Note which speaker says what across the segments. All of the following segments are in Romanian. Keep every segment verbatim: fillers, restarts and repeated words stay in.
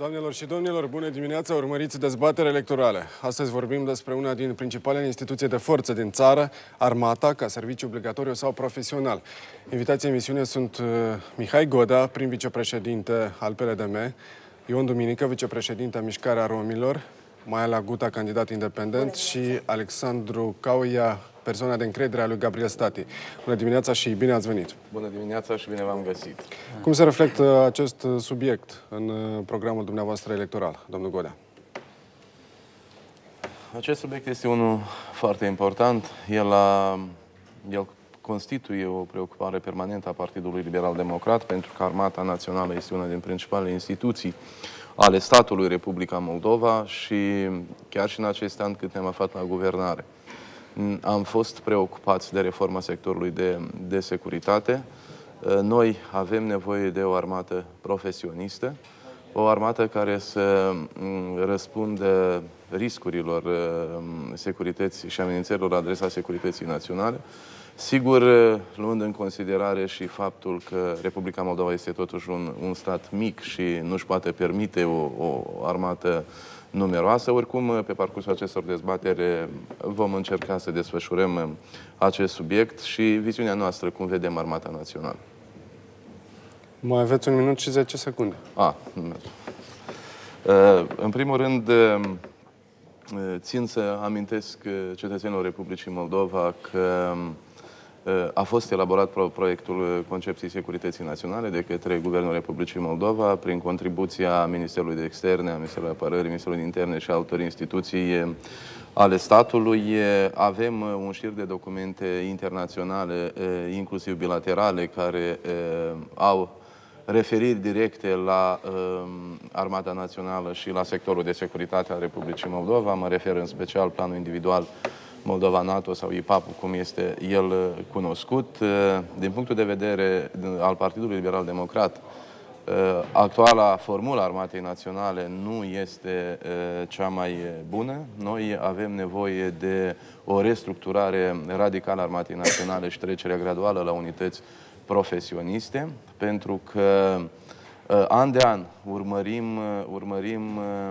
Speaker 1: Doamnelor și domnilor, bună dimineața, urmăriți dezbatere electorale. Astăzi vorbim despre una din principalele instituții de forță din țară, armata, ca serviciu obligatoriu sau profesional. Invitații în emisiune sunt uh, Mihai Goda, prim vicepreședinte al P L D M, Ion Duminică, vicepreședinte a Mișcarea Romilor, Maia Laguta, candidat independent, și Alexandru Cauia, persoana de încredere a lui Gabriel Stati. Bună dimineața și bine ați venit!
Speaker 2: Bună dimineața și bine v-am găsit!
Speaker 1: Cum se reflectă acest subiect în programul dumneavoastră electoral, domnul Godea?
Speaker 2: Acest subiect este unul foarte important. El, a, el constituie o preocupare permanentă a Partidului Liberal Democrat, pentru că Armata Națională este una din principalele instituții ale statului Republica Moldova și chiar și în acest an cât ne-am aflat la guvernare. Am fost preocupați de reforma sectorului de, de securitate. Noi avem nevoie de o armată profesionistă, o armată care să răspundă riscurilor securității și amenințărilor la adresa securității naționale. Sigur, luând în considerare și faptul că Republica Moldova este totuși un, un stat mic și nu-și poate permite o, o armată numeroasă. Oricum, pe parcursul acestor dezbateri vom încerca să desfășurăm acest subiect și viziunea noastră, cum vedem Armata Națională.
Speaker 1: Mai aveți un minut și zece secunde.
Speaker 2: A, nu merge. În primul rând, țin să amintesc cetățenilor Republicii Moldova că a fost elaborat proiectul Concepției Securității Naționale de către Guvernul Republicii Moldova prin contribuția Ministerului de Externe, a Ministerului Apărării, Ministerului de Interne și altor instituții ale statului. Avem un șir de documente internaționale, inclusiv bilaterale, care au referiri directe la Armata Națională și la sectorul de securitate al Republicii Moldova. Mă refer în special planul individual Moldova-NATO sau I P A P, cum este el cunoscut. Din punctul de vedere al Partidului Liberal Democrat, actuala formulă Armatei Naționale nu este cea mai bună. Noi avem nevoie de o restructurare radicală a Armatei Naționale și trecerea graduală la unități profesioniste, pentru că an de an urmărim, urmărim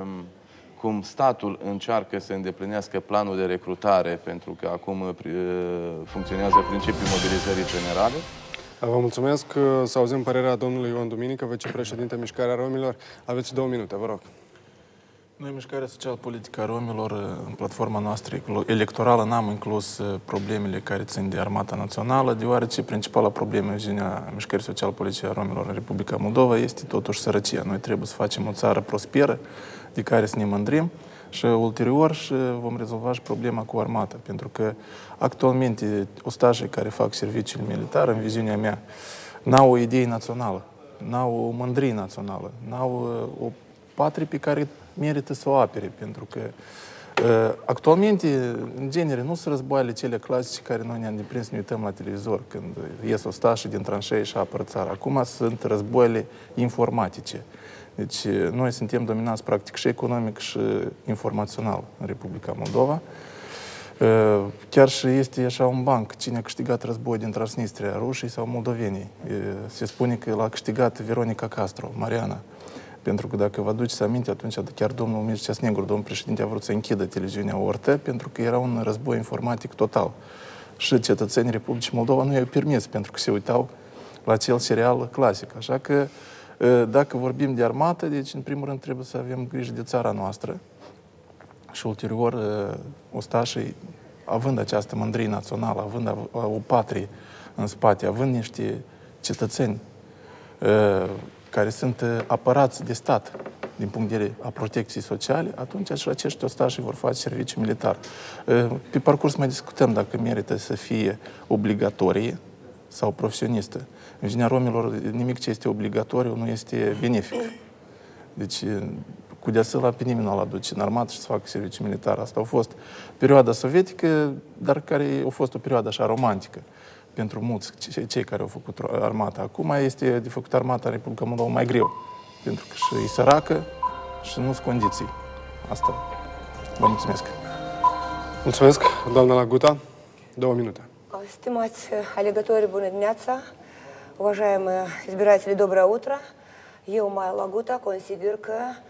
Speaker 2: cum statul încearcă să îndeplinească planul de recrutare, pentru că acum funcționează principiul mobilizării generale.
Speaker 1: Vă mulțumesc. Să auzim părerea domnului Ion Duminică, vicepreședinte Mișcarea Romilor. Aveți două minute, vă rog.
Speaker 3: Noi, Mișcarea Social-Politică a Romilor, în platforma noastră electorală n-am inclus problemele care țin de Armata Națională, deoarece principala problemă în viziunea Mișcării Social-Politice a Romilor în Republica Moldova este totuși sărăcia. Noi trebuie să facem o țară prosperă, de care să ne mândrim, și ulterior și vom rezolva și problema cu armata, pentru că actualmente ostașii care fac serviciul militar, în viziunea mea, n-au o idee națională, n-au o mândrie națională, n-au o patrie pe care merită să o apere, pentru că actualmente, în genere, nu sunt războaiele cele clasice care noi ne-am deprins să ne uităm la televizor când ies ostașii din tranșee și apără țara. Acum sunt războaiele informatice. Deci noi suntem dominați practic și economic și informațional în Republica Moldova. Chiar și este așa un banc, cine a câștigat război din Transnistria, rușii sau moldovenii. Se spune că l-a câștigat Veronica Castro, Mariana. Pentru că dacă vă aduceți aminte, atunci chiar domnul Mircea Negru, domnul președinte, a vrut să închidă televiziunea O R T, pentru că era un război informatic total. Și cetățenii Republicii Moldova nu i-au permis, pentru că se uitau la acel serial clasic. Așa că dacă vorbim de armată, deci, în primul rând, trebuie să avem grijă de țara noastră și, ulterior, ostașii, având această mândrie națională, având o patrie în spate, având niște cetățeni care sunt apărați de stat din punct de vedere a protecției sociale, atunci și acești ostași vor face serviciu militar. Pe parcurs mai discutăm dacă merită să fie obligatorie sau profesionistă. În viziunea romilor, nimic ce este obligatoriu nu este benefic. Deci, cu deasăla pe nimeni nu-l aduce în armată și să facă serviciu militar. Asta a fost perioada sovietică, dar care a fost o perioadă așa romantică pentru mulți cei care au făcut armata. Acum este de făcut armata în Republica Moldova mai greu, pentru că și e săracă și nu sunt condiții. Asta. Vă mulțumesc.
Speaker 1: Mulțumesc, doamna Laguta. Două minute.
Speaker 4: Stimați alegători, bună dimineața! Уважаемые избиратели, доброе утро! Eu, Maia Laguta, consider că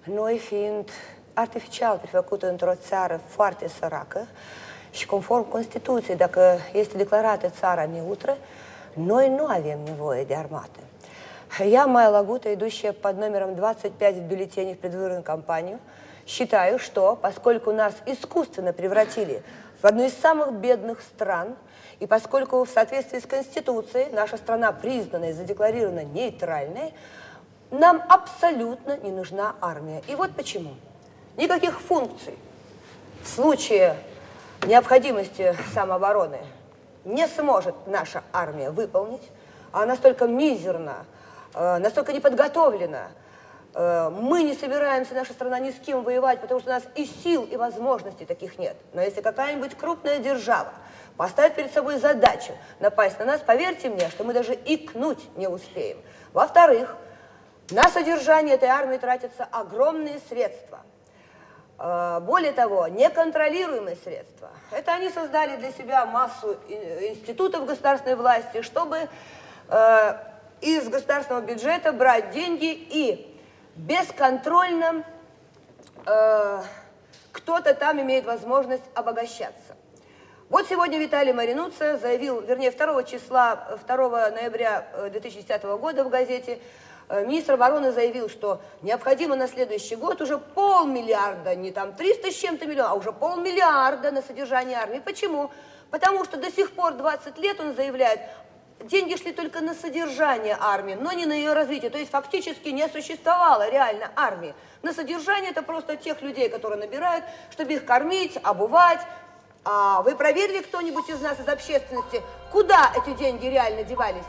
Speaker 4: noi fiind artificial prefăcută într-o țară foarte săracă și conform Constituției, dacă este declarată țara neutră, noi nu avem nevoie de armată. Я, Майя Лагута, идущая под номером двадцать пять в бюллетене в предвыборную кампанию, считаю, что поскольку нас искусственно превратили в одну из самых бедных стран, и поскольку в соответствии с Конституцией наша страна признана и задекларирована нейтральной, нам абсолютно не нужна армия. И вот почему. Никаких функций в случае необходимости самообороны не сможет наша армия выполнить. Она настолько мизерна, настолько неподготовлена. Мы не собираемся, наша страна, ни с кем воевать, потому что у нас и сил, и возможностей таких нет. Но если какая-нибудь крупная держава поставит перед собой задачу напасть на нас, поверьте мне, что мы даже икнуть не успеем. Во-вторых, на содержание этой армии тратятся огромные средства. Более того, неконтролируемые средства. Это они создали для себя массу институтов государственной власти, чтобы э, из государственного бюджета брать деньги и бесконтрольно э, кто-то там имеет возможность обогащаться. Вот сегодня Виталий Маринуца заявил, вернее, второго числа, второго ноября две тысячи десятого года в газете, министр обороны заявил, что необходимо на следующий год уже полмиллиарда, не там триста с чем-то миллионов, а уже полмиллиарда на содержание армии. Почему? Потому что до сих пор двадцать лет, он заявляет, деньги шли только на содержание армии, но не на ее развитие. То есть фактически не существовало реально армии. На содержание это просто тех людей, которые набирают, чтобы их кормить, обувать. А вы проверили кто-нибудь из нас, из общественности, куда эти деньги реально девались?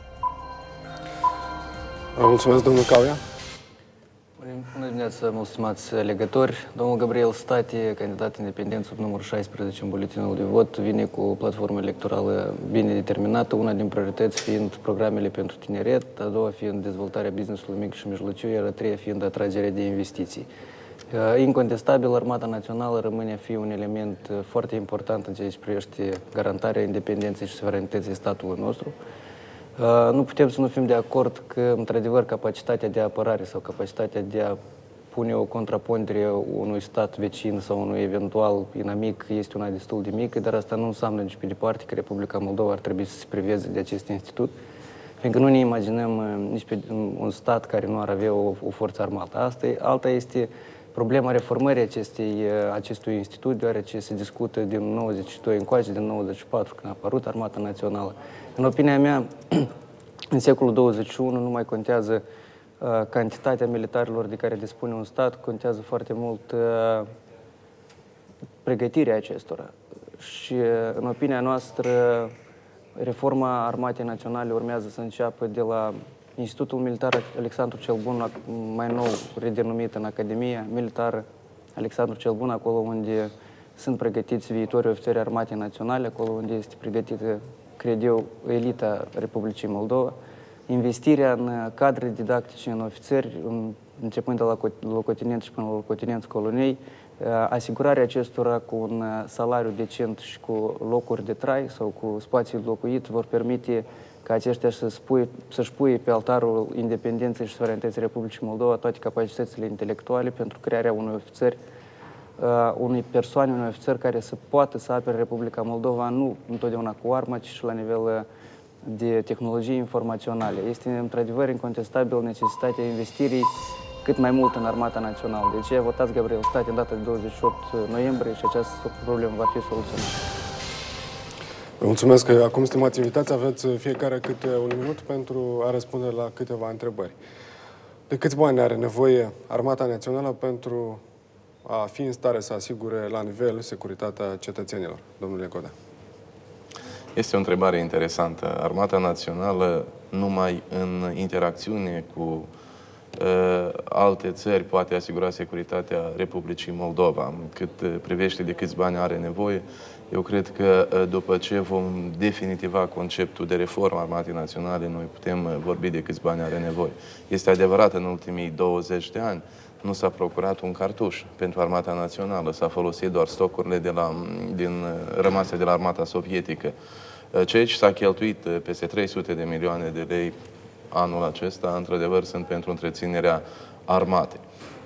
Speaker 1: Mulțumesc, domnul Cauia.
Speaker 5: Bună dimineața, mult stimați alegători. Domnul Gabriel State, candidat independent sub numărul șaisprezece în buletinul de vot, vine cu o platformă electorală bine determinată, una din priorități fiind programele pentru tineret, a doua fiind dezvoltarea business-ului mic și mijlociu, iar a treia fiind atragerea de investiții. Incontestabil, Armata Națională rămâne a fi un element foarte important în ceea ce privește garantarea independenței și suveranității statului nostru. Nu putem să nu fim de acord că, într-adevăr, capacitatea de apărare sau capacitatea de a pune o contrapondere unui stat vecin sau unui eventual inamic este una destul de mică, dar asta nu înseamnă nici pe departe că Republica Moldova ar trebui să se priveze de acest institut, fiindcă nu ne imaginăm nici pe un stat care nu ar avea o, o forță armată. Asta, alta este problema reformării acestei, acestui institut, deoarece se discută din nouăzeci și doi încoace, din nouăzeci și patru, când a apărut Armata Națională. În opinia mea, în secolul douăzeci și unu nu mai contează uh, cantitatea militarilor de care dispune un stat, contează foarte mult uh, pregătirea acestora. Și, uh, în opinia noastră, reforma Armatei Naționale urmează să înceapă de la Institutul Militar Alexandru cel Bun, mai nou redenumit în Academia Militară Alexandru cel Bun, acolo unde sunt pregătiți viitorii ofițeri Armatei Naționale, acolo unde este pregătită, cred eu, elita Republicii Moldova, investirea în cadre didactice, în ofițeri, începând de la locotenenți și până la locotenenți colonei, asigurarea acestora cu un salariu decent și cu locuri de trai sau cu spații locuit vor permite ca aceștia să-și pui, să-și pui pe altarul independenței și suveranității Republicii Moldova toate capacitățile intelectuale pentru crearea unui ofițer, uh, unei persoane, unui ofițer care să poată să apere Republica Moldova nu întotdeauna cu armă, ci și la nivel de tehnologii informaționale. Este într-adevăr incontestabil necesitatea investirii cât mai mult în Armata Națională. De aceea votați Gabriel State în data de douăzeci și opt noiembrie și această problemă va fi soluționată.
Speaker 1: Vă mulțumesc. Acum, stimați invitați, aveți fiecare câte un minut pentru a răspunde la câteva întrebări. De câți bani are nevoie Armata Națională pentru a fi în stare să asigure la nivel securitatea cetățenilor? Domnule Goda.
Speaker 2: Este o întrebare interesantă. Armata Națională, numai în interacțiune cu uh, alte țări, poate asigura securitatea Republicii Moldova. Cât privește de câți bani are nevoie, eu cred că după ce vom definitiva conceptul de reformă a Armatei Naționale, noi putem vorbi de câți bani are nevoie. Este adevărat, în ultimii douăzeci de ani nu s-a procurat un cartuș pentru Armata Națională, s-a folosit doar stocurile de la, din, rămase de la Armata Sovietică. Ceea ce s-a cheltuit peste trei sute de milioane de lei anul acesta, într-adevăr, sunt pentru întreținerea armatei.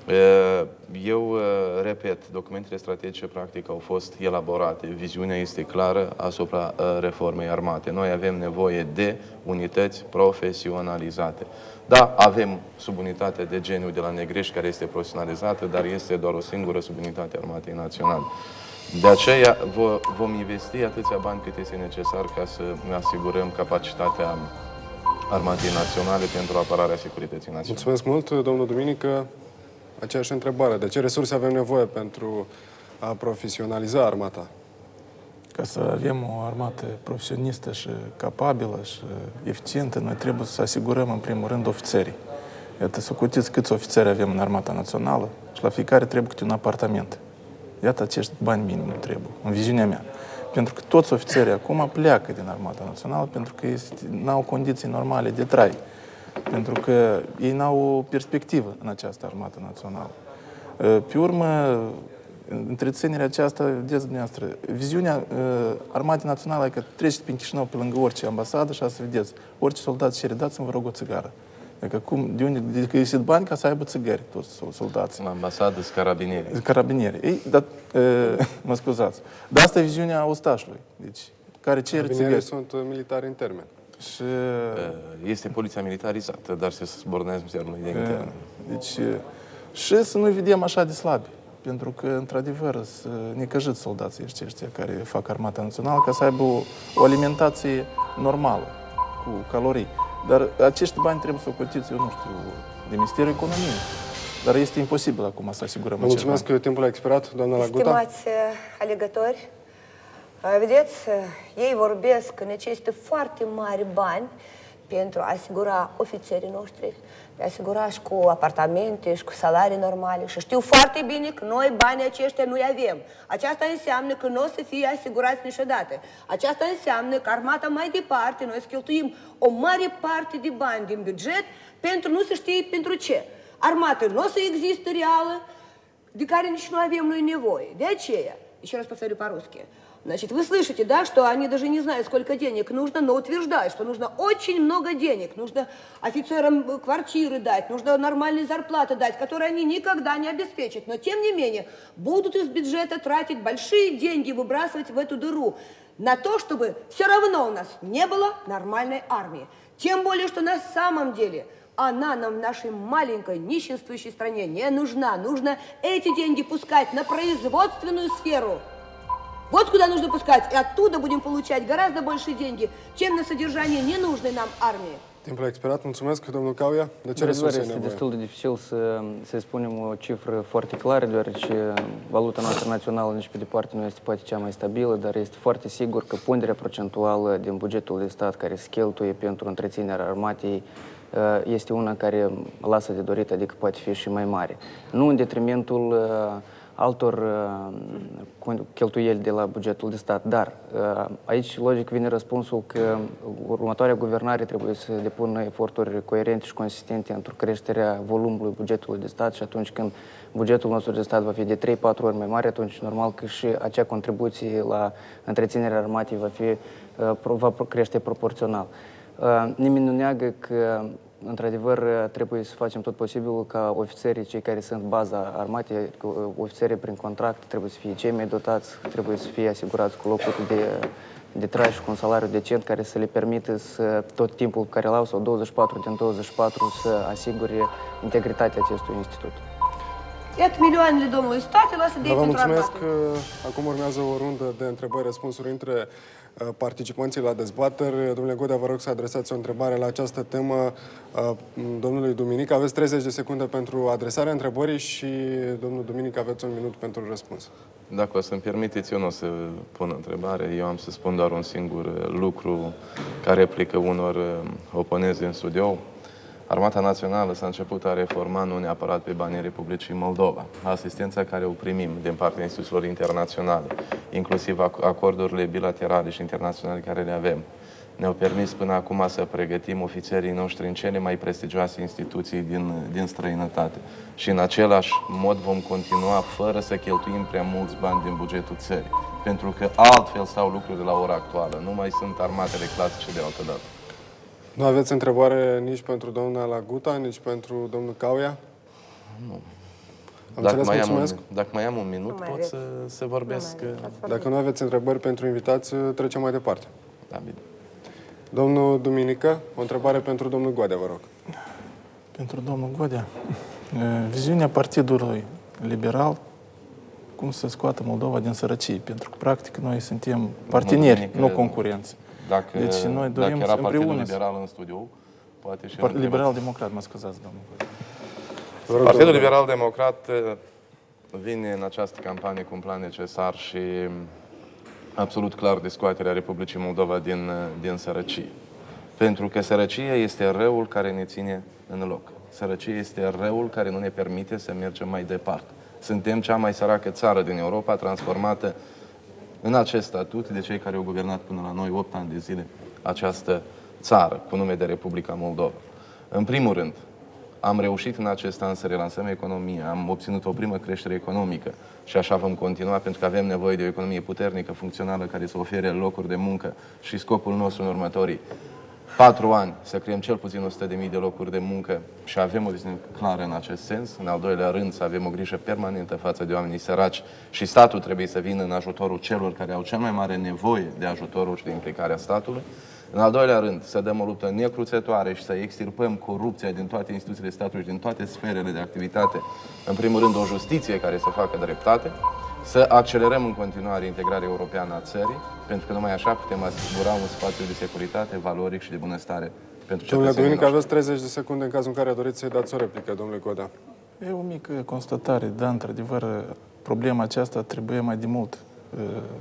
Speaker 2: Eu repet, documentele strategice practic au fost elaborate. Viziunea este clară asupra reformei armate. Noi avem nevoie de unități profesionalizate. Da, avem subunitate de genul de la Negrești care este profesionalizată, dar este doar o singură subunitate a Armatei Naționale. De aceea vom investi atâția bani cât este necesar ca să ne asigurăm capacitatea Armatei Naționale pentru apărarea securității naționale.
Speaker 1: Mulțumesc mult, domnul Duminică. Aceeași întrebare. De ce resurse avem nevoie pentru a profesionaliza armata?
Speaker 3: Ca să avem o armată profesionistă și capabilă și eficientă, noi trebuie să asigurăm, în primul rând, ofițerii. Iată, să cutiți câți ofițeri avem în Armata Națională și la fiecare trebuie câte un apartament. Iată, acești bani minim trebuie, în viziunea mea. Pentru că toți ofițerii acum pleacă din Armata Națională pentru că nu au condiții normale de trai. Pentru că ei n-au o perspectivă în această Armată Națională. Pe urmă, întreținerea aceasta, vedeți dumneavoastră, viziunea Armatei Naționale e că treceți prin Chișinău pe lângă orice ambasadă și să vedeți, orice soldat cere, dați-mi, vă rog, o țigară. Adică cum, de unde, de că găsit bani ca să aibă țigări toți soldații.
Speaker 2: La ambasadă sunt carabinieri.
Speaker 3: Carabinieri. Ei, dar, mă scuzați, dar asta e viziunea ostașului, deci, care cere țigări.
Speaker 1: Sunt militari în termen.
Speaker 3: Și...
Speaker 2: Este poliția militarizată, dar se subordonează Ministerului de Interne.
Speaker 3: Deci, și să nu vedem așa de slabi. Pentru că, într-adevăr, sunt necăjiți soldații ăștia care fac Armata Națională ca să aibă o, o alimentație normală, cu calorii. Dar acești bani trebuie să o cotiți, eu nu știu, de Ministerul Economiei. Dar este imposibil acum să asigurăm acești bani.
Speaker 1: Mulțumesc că timpul a expirat, doamna Laguta.
Speaker 4: Stimați alegători, vedeți, ei vorbesc că necesită foarte mari bani pentru a asigura ofițerii noștri, de a asigura și cu apartamente și cu salarii normale. Și știu foarte bine că noi banii aceștia nu-i avem. Aceasta înseamnă că nu o să fie asigurați niciodată. Aceasta înseamnă că armata mai departe, noi să cheltuim o mare parte de bani din buget pentru nu se știe pentru ce. Armata nu o să există reală, de care nici nu avem noi nevoie. De aceea, еще раз повторю по-русски. Значит, вы слышите, да, что они даже не знают, сколько денег нужно, но утверждают, что нужно очень много денег, нужно офицерам квартиры дать, нужно нормальные зарплаты дать, которые они никогда не обеспечат. Но, тем не менее, будут из бюджета тратить большие деньги, выбрасывать в эту дыру на то, чтобы все равно у нас не было нормальной армии. Тем более, что на самом деле она нам в нашей маленькой нищенствующей стране не нужна. Нужно эти деньги пускать на производственную сферу. Вот куда нужно пускать, и оттуда будем получать гораздо больше деньги, чем на содержание ненужной нам армии.
Speaker 1: Timpul a expirat. Mulțumesc, domnul Cauia. De ce
Speaker 5: Într-adevăr,
Speaker 1: resurse e
Speaker 5: este
Speaker 1: nevoie?
Speaker 5: destul de dificil să, să spunem o cifră foarte clară, deoarece valuta noastră națională nici pe departe nu este poate cea mai stabilă, dar este foarte sigur că ponderea procentuală din bugetul de stat care se cheltuie pentru întreținerea armatei este una care lasă de dorit, adică poate fi și mai mare. Nu în detrimentul altor cheltuieli de la bugetul de stat, dar aici logic vine răspunsul că următoarea guvernare trebuie să depună eforturi coerente și consistente într-o creșterea volumului bugetului de stat și atunci când bugetul nostru de stat va fi de trei patru ori mai mare, atunci normal că și acea contribuție la întreținerea armatei va, fi, va crește proporțional. Nimeni nu neagă că într-adevăr, trebuie să facem tot posibilul ca ofițerii, cei care sunt baza armatei, ofițerii prin contract, trebuie să fie cei mai dotați, trebuie să fie asigurați cu locuri de, de trai și cu un salariu decent care să le permită să, tot timpul pe care l-au, sau douăzeci și patru din douăzeci și patru, să asigure integritatea acestui institut.
Speaker 4: Iată milioanele domnului state, lasă de ei
Speaker 1: Vă
Speaker 4: pentru
Speaker 1: mulțumesc.
Speaker 4: armată.
Speaker 1: Acum urmează o rundă de întrebări-răspunsuri între participanții la dezbateri. Domnule Godea, vă rog să adresați o întrebare la această temă domnului Duminică. Aveți treizeci de secunde pentru adresarea întrebării și, domnul Duminică, aveți un minut pentru răspuns.
Speaker 2: Dacă o să-mi permiteți, eu nu o să pun întrebare. Eu am să spun doar un singur lucru care replică unor oponenți din studio. Armata Națională s-a început a reforma nu neapărat pe banii Republicii Moldova. Asistența care o primim din partea instituțiilor internaționale, inclusiv acordurile bilaterale și internaționale care le avem, ne-au permis până acum să pregătim ofițerii noștri în cele mai prestigioase instituții din, din străinătate. Și în același mod vom continua fără să cheltuim prea mulți bani din bugetul țării. Pentru că altfel stau lucrurile la ora actuală. Nu mai sunt armatele clasice de altă dată.
Speaker 1: Nu aveți întrebare nici pentru doamna Laguta, nici pentru domnul Cauia?
Speaker 2: Nu. Dacă
Speaker 1: înțeles,
Speaker 2: mai, am un,
Speaker 1: mulțumesc.
Speaker 2: dacă mai am un minut,
Speaker 4: Nu mai
Speaker 2: pot
Speaker 4: aveți.
Speaker 2: să, să vorbesc.
Speaker 4: Nu mai aveți, ați vorbit.
Speaker 1: Dacă nu aveți întrebări pentru invitați, trecem mai departe.
Speaker 2: Da, bine.
Speaker 1: Domnul Duminică, o întrebare pentru domnul Goadea, vă rog.
Speaker 3: Pentru domnul Godea, viziunea Partidului Liberal, cum să scoată Moldova din sărăcie, pentru că, practic, noi suntem parteneri,
Speaker 2: Duminică,
Speaker 3: nu concurenți.
Speaker 2: Dacă,
Speaker 3: Deci noi dorim
Speaker 2: dacă era Partidul
Speaker 3: împreună să-
Speaker 2: Liberal în studio, poate și...
Speaker 3: Par- Liberal-democrat, mă scuzați, domnul Godea.
Speaker 1: Vă rog,
Speaker 2: Partidul
Speaker 1: domnul
Speaker 2: Liberal Democrat vine în această campanie cu un plan necesar și absolut clar de scoaterea Republicii Moldova din, din sărăcie. Pentru că sărăcia este răul care ne ține în loc. Sărăcia este răul care nu ne permite să mergem mai departe. Suntem cea mai săracă țară din Europa, transformată în acest statut de cei care au guvernat până la noi opt ani de zile această țară, cu nume de Republica Moldova. În primul rând, am reușit în acest an să relansăm economia, am obținut o primă creștere economică și așa vom continua pentru că avem nevoie de o economie puternică, funcțională, care să ofere locuri de muncă și scopul nostru în următorii patru ani să creăm cel puțin o sută de mii de locuri de muncă și avem o viziune clară în acest sens. În al doilea rând, să avem o grijă permanentă față de oamenii săraci și statul trebuie să vină în ajutorul celor care au cel mai mare nevoie de ajutorul și de implicarea statului. În al doilea rând, să dăm o luptă necruțătoare și să extirpăm corupția din toate instituțiile statului și din toate sferele de activitate. În primul rând, o justiție care să facă dreptate, să accelerăm în continuare integrarea europeană a țării, pentru că numai așa putem asigura un spațiu de securitate, valoric și de bunăstare pentru
Speaker 1: Domnule
Speaker 2: cetățenii
Speaker 1: Duminică,
Speaker 2: noștri.
Speaker 1: aveți treizeci de secunde în cazul în care doriți să-i dați o replică, domnule Godea.
Speaker 3: E o mică constatare, da, într-adevăr, problema aceasta trebuie mai de mult uh,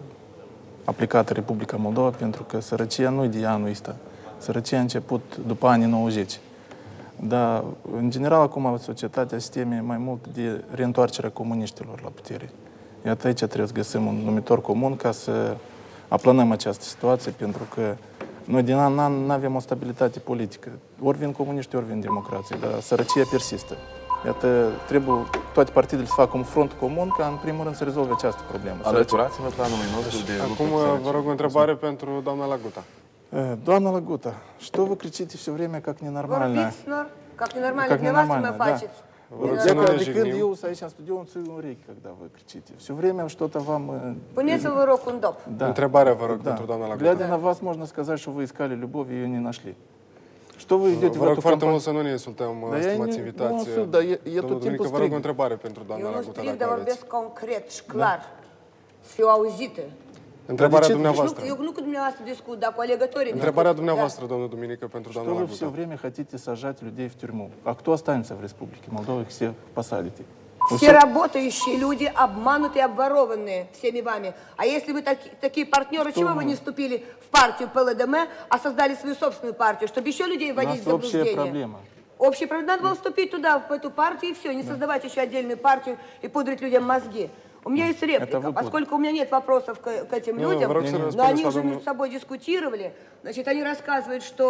Speaker 3: aplicată Republica Moldova, pentru că sărăcia nu e de anul ăsta. Sărăcia a început după anii nouăzeci. Dar, în general, acum societatea se teme mai mult de reîntoarcerea comuniștilor la putere. Iată, aici trebuie să găsim un numitor comun ca să aplanăm această situație, pentru că noi din an în an nu avem o stabilitate politică. Ori vin comuniști, ori vin democrații, dar sărăcia persistă. Iată, trebuie toate partidele să facă un front comun ca, în primul rând, să rezolve această problemă.
Speaker 2: Alăturați-vă planului nostru de
Speaker 1: Acum
Speaker 2: luptă cu
Speaker 1: vă rog o întrebare pentru doamna Laguta.
Speaker 3: Э, Доamna Лагута, что вы кричите все время как ненормально?
Speaker 4: Vorbiți, nor, как ненормально,
Speaker 3: Как
Speaker 4: dumneavoastră
Speaker 3: ненормально,
Speaker 4: mă
Speaker 3: да.
Speaker 4: faceți.
Speaker 1: Vă rog
Speaker 3: Я
Speaker 1: să nu ne
Speaker 3: когда când
Speaker 1: jignim.
Speaker 3: eu aici în studio, îmi țin urechi, когда вы кричите. Все время что-то вам... э,
Speaker 4: Puneți-vă, vă rog, un dop.
Speaker 3: Да.
Speaker 1: Întrebarea, vă rog,
Speaker 3: Да.
Speaker 1: pentru doamna Laguta.
Speaker 3: Глядя на вас, можно сказать, что вы искали любовь и ее не нашли. Что вы идете в
Speaker 1: Vă rog
Speaker 3: эту
Speaker 1: foarte
Speaker 3: компанию?
Speaker 1: mult să nu ne insultăm,
Speaker 3: Da,
Speaker 1: stimați
Speaker 3: eu nu-
Speaker 1: invitați.
Speaker 3: nu insult, dar e- e tot
Speaker 1: Domnul
Speaker 3: timpul
Speaker 1: Duminică, vă rog o
Speaker 3: strig.
Speaker 1: întrebare pentru doamna
Speaker 4: Eu nu
Speaker 1: Laguta,
Speaker 4: strig,
Speaker 1: dacă
Speaker 4: dar
Speaker 1: aveți.
Speaker 4: vorbesc concret și clar. Să fiu auzită.
Speaker 1: Întrebarea
Speaker 3: Dar de ce-
Speaker 1: dumneavoastră.
Speaker 4: Nu, eu nu cu dumneavoastră discut, dar cu alegătorii
Speaker 1: Întrebarea
Speaker 4: discut.
Speaker 1: dumneavoastră, domnul Duminică, pentru
Speaker 3: Что
Speaker 1: doamna
Speaker 3: вы все
Speaker 1: Laguta.
Speaker 3: время хотите сажать людей в тюрьму? А кто останется в Республике Молдова, их всех посадите? Вы
Speaker 4: Все
Speaker 3: всё-
Speaker 4: работающие люди обманутые, обворованные всеми вами. А если вы таки- такие партнеры, чего вы не вступили в партию ПЛДМ, а создали свою собственную партию, чтобы еще людей
Speaker 3: У
Speaker 4: вводить
Speaker 3: нас
Speaker 4: в
Speaker 3: общая
Speaker 4: заблуждение?
Speaker 3: проблема.
Speaker 4: Общая проблема. Надо было вступить туда, в эту партию, и все, не создавать еще отдельную партию и пудрить людям мозги. У меня есть реплика,
Speaker 3: вы
Speaker 4: поскольку у меня нет вопросов к, к этим
Speaker 1: Не,
Speaker 4: людям,
Speaker 1: в Роксер
Speaker 4: но
Speaker 1: распоряжался
Speaker 4: они уже
Speaker 1: давно.
Speaker 4: между собой дискутировали, значит, они рассказывают, что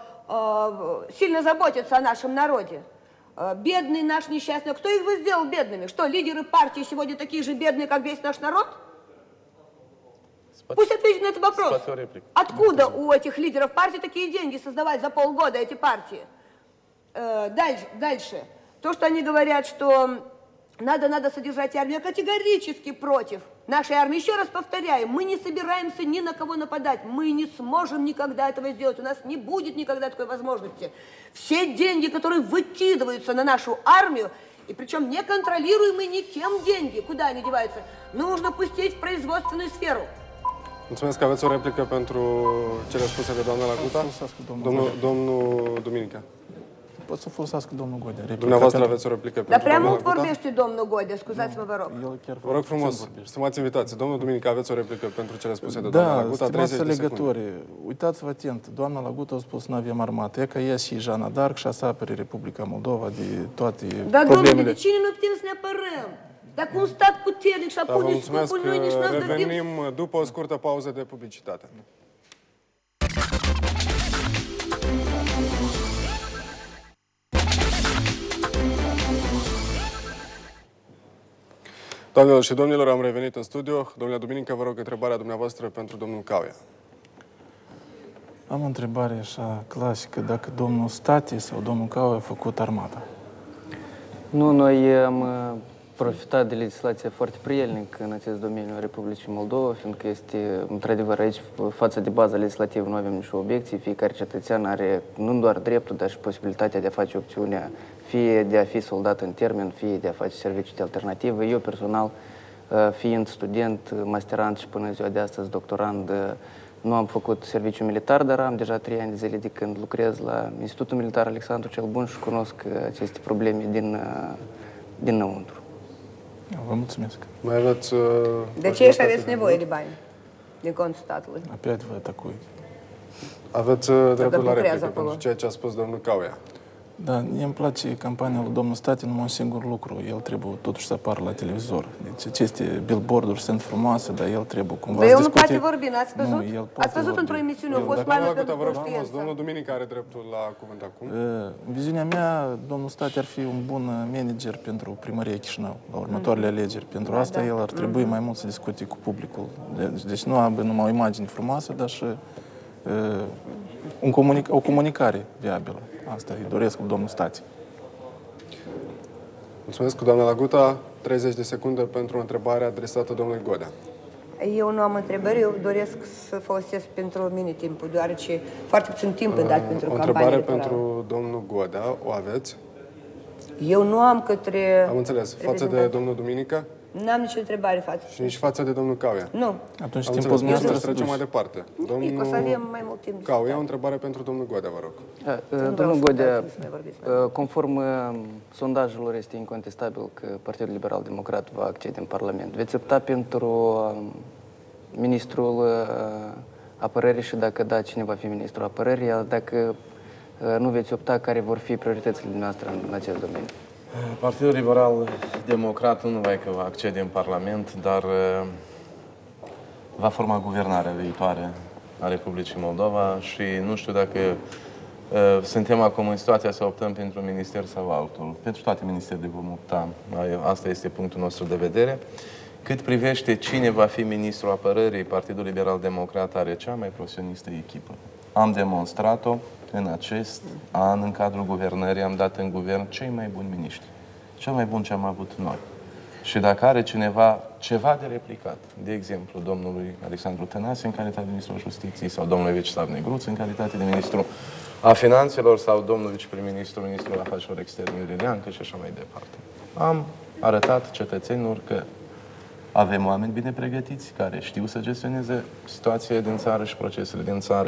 Speaker 4: э, сильно заботятся о нашем народе. Э, Бедный наш несчастный. Кто их бы сделал бедными? Что, лидеры партии сегодня такие же бедные, как весь наш народ? Пусть ответит на этот вопрос.
Speaker 2: Спасибо, реплика.
Speaker 4: Откуда у этих лидеров партии такие деньги создавать за полгода эти партии? Э, Дальше, дальше. То, что они говорят, что надо, надо содержать армию, я категорически против нашей армии. Еще раз повторяю, мы не собираемся ни на кого нападать. Мы не сможем никогда этого сделать. У нас не будет никогда такой возможности. Все деньги, которые выкидываются на нашу армию, и причем неконтролируемые никем деньги, куда они деваются, нужно пустить в производственную сферу.
Speaker 1: Mulțumesc că aveți o replică pentru cele spuse de doamna Laguta.
Speaker 3: Folosească domnul
Speaker 1: Domnul, domnul Duminică.
Speaker 3: Pot să folosească domnul Godea. replica,
Speaker 1: Dumneavoastră
Speaker 3: pentru-
Speaker 1: aveți o replică
Speaker 4: Dar
Speaker 1: pentru
Speaker 4: prea
Speaker 1: doamna
Speaker 4: mult
Speaker 1: Laguta.
Speaker 4: vorbește domnul Godea, scuzați-mă, vă rog.
Speaker 3: El chiar
Speaker 1: Vă rog
Speaker 3: puțin
Speaker 1: frumos,
Speaker 3: vorbește.
Speaker 1: stimați invitați. Domnul Duminică, aveți o replică pentru cele spuse de doamna
Speaker 3: Da,
Speaker 1: Laguta.
Speaker 3: stimați
Speaker 1: treizeci de secunde.
Speaker 3: alegători, uitați-vă atent, doamna Laguta a spus nu avem armată. E ca ea și Jana Dark și a să apere Republica Moldova de toate
Speaker 4: Dar, domnule,
Speaker 3: problemele.
Speaker 4: de cine noi putem să ne apărăm? Dacă un stat puternic și-a
Speaker 1: Da, vă
Speaker 4: pus
Speaker 1: mulțumesc
Speaker 4: scopul,
Speaker 1: că
Speaker 4: noi nici nu dădim.
Speaker 1: revenim după o scurtă pauză de publicitate. Doamnelor și domnilor, am revenit în studio. Domnule Duminică, vă rog întrebarea dumneavoastră pentru domnul Cauia.
Speaker 3: Am o întrebare așa clasică, dacă domnul Stati sau domnul Cau a făcut armata.
Speaker 5: Nu, noi am uh, profita de legislația foarte prielnic în acest domeniu a Republicii Moldova, fiindcă este, într-adevăr, aici, față de baza legislativă, nu avem nicio obiecție. Fiecare cetățean are nu doar dreptul, dar și posibilitatea de a face opțiunea, fie de a fi soldat în termen, fie de a face serviciu de alternativă. Eu, personal, fiind student, masterand și până ziua de astăzi doctorand, nu am făcut serviciu militar, dar am deja trei ani de zile de când lucrez la Institutul Militar Alexandru cel Bun și cunosc aceste probleme din, dinăuntru.
Speaker 3: Vă mulțumesc.
Speaker 1: Mai aveți... Uh,
Speaker 4: De ce și aveți nevoie de bani din contul statului?
Speaker 3: Опять vă atacui.
Speaker 1: Aveți uh, dreptul la
Speaker 4: lucrează
Speaker 1: replică
Speaker 4: acolo.
Speaker 1: pentru ceea ce a spus domnul Cauia.
Speaker 3: Da, mie îmi place campania lui domnul Statin, numai un singur lucru. El trebuie totuși să apară la televizor. Deci aceste billboard-uri sunt frumoase, dar el trebuie cumva
Speaker 4: Dar
Speaker 3: să
Speaker 4: el nu
Speaker 3: discute...
Speaker 4: poate vorbi, n-ați văzut?
Speaker 3: Nu, el poate
Speaker 4: Ați văzut
Speaker 3: vorbi.
Speaker 4: într-o emisiune, a
Speaker 3: El-
Speaker 4: fost
Speaker 3: Dacă
Speaker 4: planul
Speaker 1: Doamna
Speaker 4: pentru
Speaker 1: Guta, vă rog frumos,
Speaker 4: conștiință.
Speaker 1: domnul Duminic are dreptul la cuvânt acum.
Speaker 3: În viziunea mea, domnul State ar fi un bun manager pentru primăria Chișinău, la următoarele alegeri. Pentru asta el ar trebui mai mult să discute cu publicul. Deci, deci nu am numai o imagine frumoasă, dar și uh, un comunic- o comunicare viabilă. Asta îi doresc cu domnul State.
Speaker 1: Mulțumesc, doamna Laguta. treizeci de secunde pentru o întrebare adresată domnului Godea.
Speaker 4: Eu nu am întrebări, eu doresc să folosesc pentru mine timpul, deoarece foarte puțin timp îmi dat pentru
Speaker 1: O
Speaker 4: campanie
Speaker 1: întrebare
Speaker 4: electorală.
Speaker 1: pentru domnul Godea. O aveți?
Speaker 4: Eu nu am către...
Speaker 1: Am înțeles. Față de
Speaker 4: reprezentant.
Speaker 1: domnul Duminică
Speaker 4: N-am nicio întrebare față.
Speaker 1: și nici față de domnul Cauia.
Speaker 4: Nu.
Speaker 3: Atunci
Speaker 1: Am
Speaker 3: timpul
Speaker 1: înțeles.
Speaker 3: dumneavoastră
Speaker 1: Să
Speaker 3: să
Speaker 1: trecem
Speaker 3: duci.
Speaker 1: mai departe.
Speaker 4: Nimic, o să avem mai mult timp.
Speaker 1: Cauia, o întrebare pentru domnul Godea, vă rog.
Speaker 5: Domnul Godea,
Speaker 4: să mai vorbiți.
Speaker 5: conform sondajelor, este incontestabil că Partidul Liberal Democrat va accede în Parlament. Veți opta pentru ministrul apărării și dacă da, cine va fi ministrul apărării, iar dacă nu veți opta, care vor fi prioritățile noastre în acest domeniu?
Speaker 2: Partidul Liberal Democrat nu numai că va accede în Parlament, dar uh, va forma guvernarea viitoare a Republicii Moldova și nu știu dacă uh, suntem acum în situația să optăm pentru un minister sau altul. Pentru toate ministerele vom opta. Asta este punctul nostru de vedere. Cât privește cine va fi ministrul apărării, Partidul Liberal Democrat are cea mai profesionistă echipă. Am demonstrat-o în acest an, în cadrul guvernării, am dat în guvern cei mai buni miniștri. Cel mai bun ce am avut noi. Și dacă are cineva ceva de replicat, de exemplu, domnului Alexandru Tănase în calitate de ministru al Justiției sau domnului Vecislav Negruț în calitate de ministru a Finanțelor sau domnul viceprim-ministru, ministrul afacerilor externe Iurie Leancă și așa mai departe. Am arătat cetățenilor că avem oameni bine pregătiți care știu să gestioneze situația din țară și procesele din țară.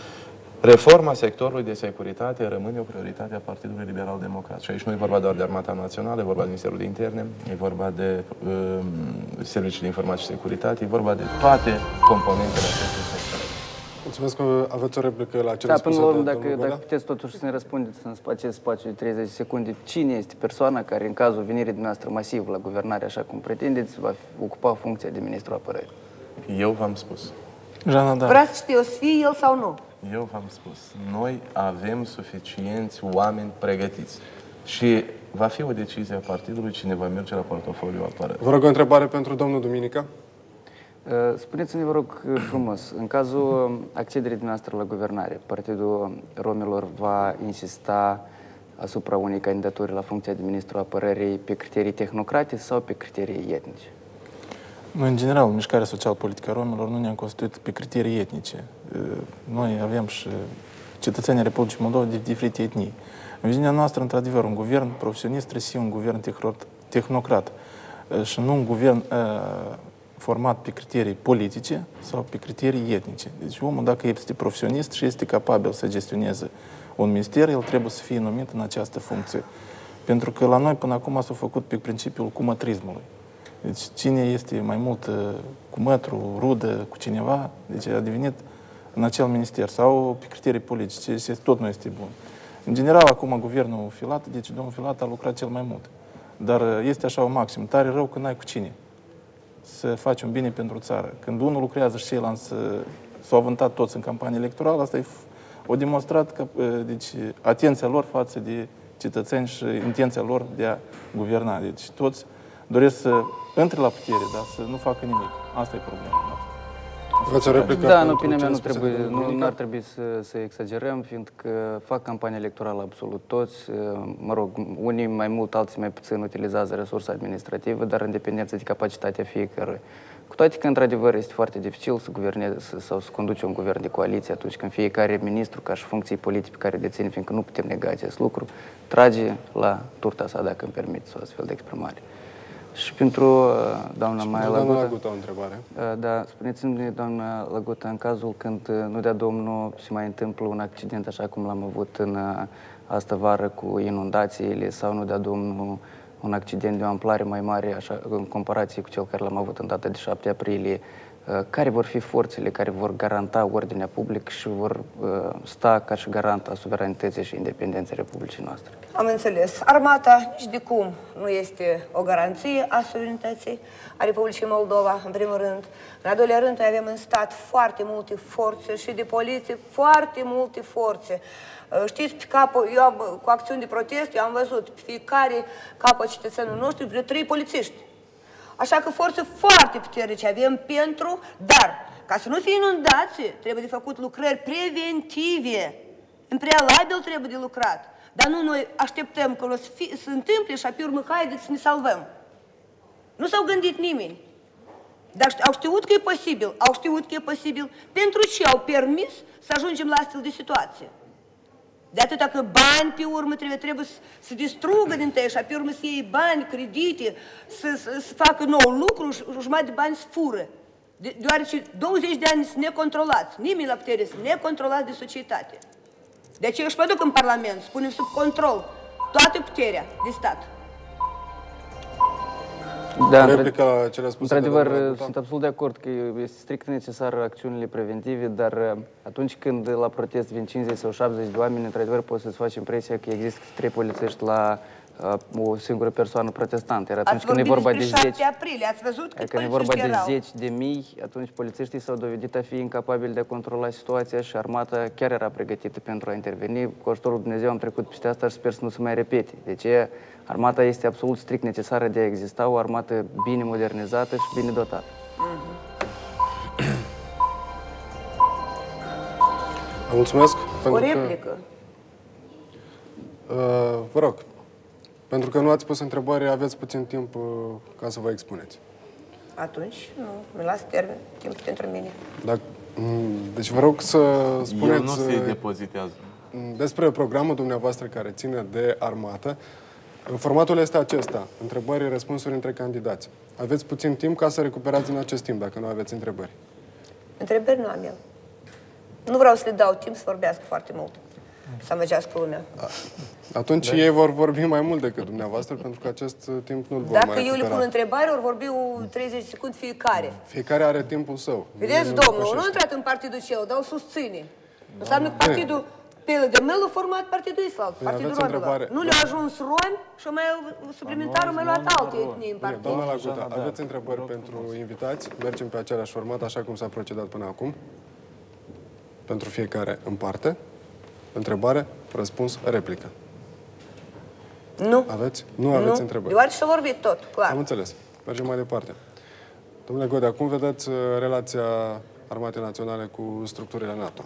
Speaker 2: Reforma sectorului de securitate rămâne o prioritate a Partidului Liberal Democrat. Și aici nu e vorba doar de Armata Națională, e vorba de Ministerul de Interne, e vorba de um, Serviciul de Informații și Securitate, e vorba de toate componentele acestui sector.
Speaker 1: Mulțumesc că aveți o replică la cele
Speaker 5: Da, până
Speaker 1: spuse
Speaker 5: la urmă,
Speaker 1: de
Speaker 5: dacă,
Speaker 1: domnul
Speaker 5: dacă
Speaker 1: Godea.
Speaker 5: puteți totuși să ne răspundeți în acest spațiu de treizeci de secunde, cine este persoana care, în cazul venirii dumneavoastră masiv la guvernare, așa cum pretindeți, va ocupa funcția de ministru apărării?
Speaker 2: Eu v-am spus.
Speaker 3: Jana, da.
Speaker 4: Vreau să știu, o să fie el sau nu?
Speaker 2: Eu v-am spus. Noi avem suficienți oameni pregătiți. Și va fi o decizie a partidului cine va merge la portofoliul apărării.
Speaker 1: Vă rog o întrebare pentru domnul Duminică.
Speaker 5: Spuneți-ne, vă rog frumos, în cazul accederii dumneavoastră la guvernare, Partidul Romilor va insista asupra unei candidaturi la funcția de ministru apărării pe criterii tehnocratice sau pe criterii etnice?
Speaker 3: Noi, în general, Mișcarea Social-Politică a Romilor nu ne-am constituit pe criterii etnice. Noi avem și cetățenii Republicii Moldova de diferite etnii. În viziunea noastră, într-adevăr, un guvern profesionist trebuie să fie un guvern tehnocrat și nu un guvern format pe criterii politice sau pe criterii etnice. Deci omul, dacă este profesionist și este capabil să gestioneze un minister, el trebuie să fie numit în această funcție. Pentru că la noi până acum s-a făcut pe principiul cumătrismului. Deci cine este mai mult cu mătru, rudă, cu cineva, deci a devenit în acel minister sau pe criterii politice, și tot nu este bun. În general, acum, guvernul Filat, deci domnul Filat a lucrat cel mai mult. Dar este așa o maxim, tare rău că n-ai cu cine să faci un bine pentru țară. Când unul lucrează și ceilalți s-au avântat toți în campanie electorală, asta e o demonstrat că, deci, atenția lor față de cetățeni și intenția lor de a guverna. Deci toți doresc să intre la putere, dar să nu facă nimic. Asta e problema noastră.
Speaker 1: Vreți o replică?
Speaker 5: Da, în
Speaker 1: pentru
Speaker 5: opinia
Speaker 1: ce
Speaker 5: mea nu
Speaker 1: a spus
Speaker 5: trebuie,
Speaker 1: domnul
Speaker 5: nu
Speaker 1: Bunica?
Speaker 5: ar trebui să, să exagerăm, fiindcă fac campanie electorală absolut toți. Mă rog, unii mai mult, alții mai puțin utilizează resursa administrativă, dar în dependență de capacitatea fiecăruia. Cu toate că, într-adevăr, este foarte dificil să guverneze sau să conduce un guvern de coaliție atunci când fiecare ministru, ca și funcții politice pe care deține, fiindcă nu putem nega acest lucru, trage la turta sa, dacă îmi permiteți o astfel de exprimare. Și pentru uh, doamna Maia
Speaker 1: Doamna
Speaker 5: Laguta,
Speaker 1: Laguta, o întrebare.
Speaker 5: uh, da, spuneți-mi, doamna Laguta, în cazul când uh, nu dea Domnul se mai întâmplă un accident așa cum l-am avut în uh, astă vară cu inundațiile sau nu dea Domnul un accident de o amplare mai mare așa, în comparație cu cel care l-am avut în data de șapte aprilie, uh, care vor fi forțele care vor garanta ordinea publică și vor uh, sta ca și garant a suveranității și independenței Republicii noastre?
Speaker 4: Am înțeles. Armata nici de cum nu este o garanție a suveranității a Republicii Moldova, în primul rând. În al doilea rând, noi avem în stat foarte multe forțe și de poliție, foarte multe forțe. Știți, pe capul, eu am, cu acțiuni de protest, eu am văzut pe fiecare capă cetățenul nostru vreo trei polițiști. Așa că forțe foarte puternice avem pentru, dar ca să nu fie inundație, trebuie de făcut lucrări preventive. În prealabil trebuie de lucrat. Dar nu noi așteptăm că o să, fi, să întâmple și apoi urmă, haideți să ne salvăm. Nu s-au gândit nimeni. Dar au știut că e posibil, au știut că e posibil. Pentru ce au permis să ajungem la astfel de situație? De atâta că bani pe urmă trebuie, trebuie să, să distrugă din tăi și pe urmă să iei bani, credite, să, să, să facă nou lucru și jumătate de bani să fură. De, deoarece douăzeci de ani sunt necontrolați, nimeni la putere sunt necontrolați de societate. De aceea își mă duc în Parlament, spunem sub control toată puterea de stat.
Speaker 1: Da, replica la cele spuse de
Speaker 5: într-adevăr,
Speaker 1: doamna Laguta.
Speaker 5: sunt absolut de acord că este strict necesar acțiunile preventive, dar atunci când la protest vin cincizeci sau șaptezeci de oameni, într-adevăr poți să-ți faci impresia că există trei polițiști la uh, o singură persoană protestantă. Iar atunci
Speaker 4: Ați
Speaker 5: când e
Speaker 4: vorbit
Speaker 5: vorba de
Speaker 4: despre
Speaker 5: zeci,
Speaker 4: șapte aprilie, ați văzut cât
Speaker 5: când e vorba
Speaker 4: polițiști
Speaker 5: de
Speaker 4: erau?
Speaker 5: zeci de mii, atunci polițiștii s-au dovedit a fi incapabili de a controla situația și armata chiar era pregătită pentru a interveni. Cu ajutorul Dumnezeu am trecut peste asta și sper să nu se mai repete. Deci armata este absolut strict necesară de a exista, o armată bine modernizată și bine dotată.
Speaker 1: Vă mulțumesc.
Speaker 4: O
Speaker 1: pentru că,
Speaker 4: replică.
Speaker 1: uh, vă rog, pentru că nu ați pus întrebări, aveți puțin timp uh, ca să vă expuneți.
Speaker 4: Atunci, nu, mi las termen, timp pentru mine.
Speaker 1: Dacă, deci vă rog să spuneți
Speaker 2: El nu se
Speaker 1: uh,
Speaker 2: depozitează.
Speaker 1: despre programul dumneavoastră care ține de armată. Formatul este acesta, întrebări, răspunsuri între candidați. Aveți puțin timp ca să recuperați în acest timp, dacă nu aveți întrebări.
Speaker 4: Întrebări nu am eu. Nu vreau să le dau timp să vorbească foarte mult, să amăgească lumea.
Speaker 1: Atunci ei vor vorbi mai mult decât dumneavoastră, pentru că acest timp nu-l vom
Speaker 4: Dacă
Speaker 1: mai
Speaker 4: eu le
Speaker 1: recupera.
Speaker 4: pun întrebări, ori vorbi treizeci de secunde fiecare.
Speaker 1: Fiecare are timpul său.
Speaker 4: Vedeți,
Speaker 1: Nu- nu
Speaker 4: domnul, nu
Speaker 1: depășește.
Speaker 4: a intrat în partidul cel, dar îl susține. Înseamnă că partidul pe el de mel a format partidul Islam, partidul
Speaker 1: aveți o
Speaker 4: romilor.
Speaker 1: întrebare?
Speaker 4: Nu le-a ajuns romi și mai suplimentar au mai luat alte etnii în
Speaker 1: Bine,
Speaker 4: partid.
Speaker 1: doamna Laguta, aveți întrebări pentru invitați? Mergem pe același format, așa cum s-a procedat până acum. Pentru fiecare în parte. Întrebare, răspuns, replică.
Speaker 4: Nu.
Speaker 1: Aveți? Nu aveți întrebări.
Speaker 4: Deoarece s-a vorbit tot, clar.
Speaker 1: Am înțeles. Mergem mai departe. Domnule Godea, cum vedeți uh, relația Armatei Naționale cu structurile NATO?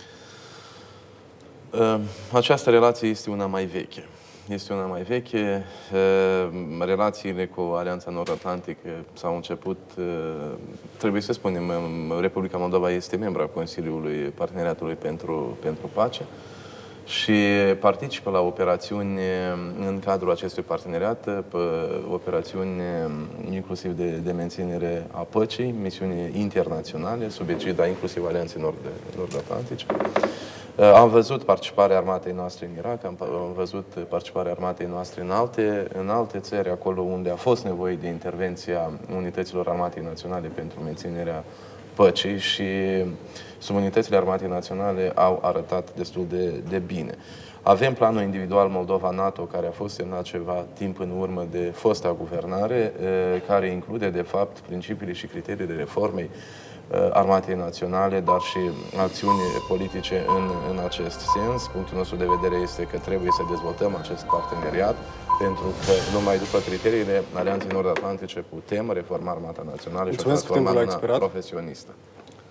Speaker 2: Uh, Această relație este una mai veche. Este una mai veche. Uh, Relațiile cu Alianța Nord-Atlantică s-au început, uh, trebuie să spunem, um, Republica Moldova este membra Consiliului Parteneriatului pentru, pentru Pace și participă la operațiuni în cadrul acestui parteneriat, pe operațiuni inclusiv de, de menținere a păcii, misiuni internaționale, sub egida inclusiv Alianței Nord, Nord-Atlantice. Am văzut participarea armatei noastre în Irak, am, am văzut participarea armatei noastre în alte, în alte țări, acolo unde a fost nevoie de intervenția unităților armatei naționale pentru menținerea păcii și subunitățile armatei naționale au arătat destul de, de bine. Avem planul individual Moldova-NATO, care a fost semnat ceva timp în urmă de fosta guvernare, care include, de fapt, principiile și criteriile reformei Armatei Naționale, dar și acțiuni politice în, în acest sens. Punctul nostru de vedere este că trebuie să dezvoltăm acest parteneriat, pentru că numai după criteriile Alianței Nord-Atlantice putem reforma Armata Națională și o transforma în una profesionistă.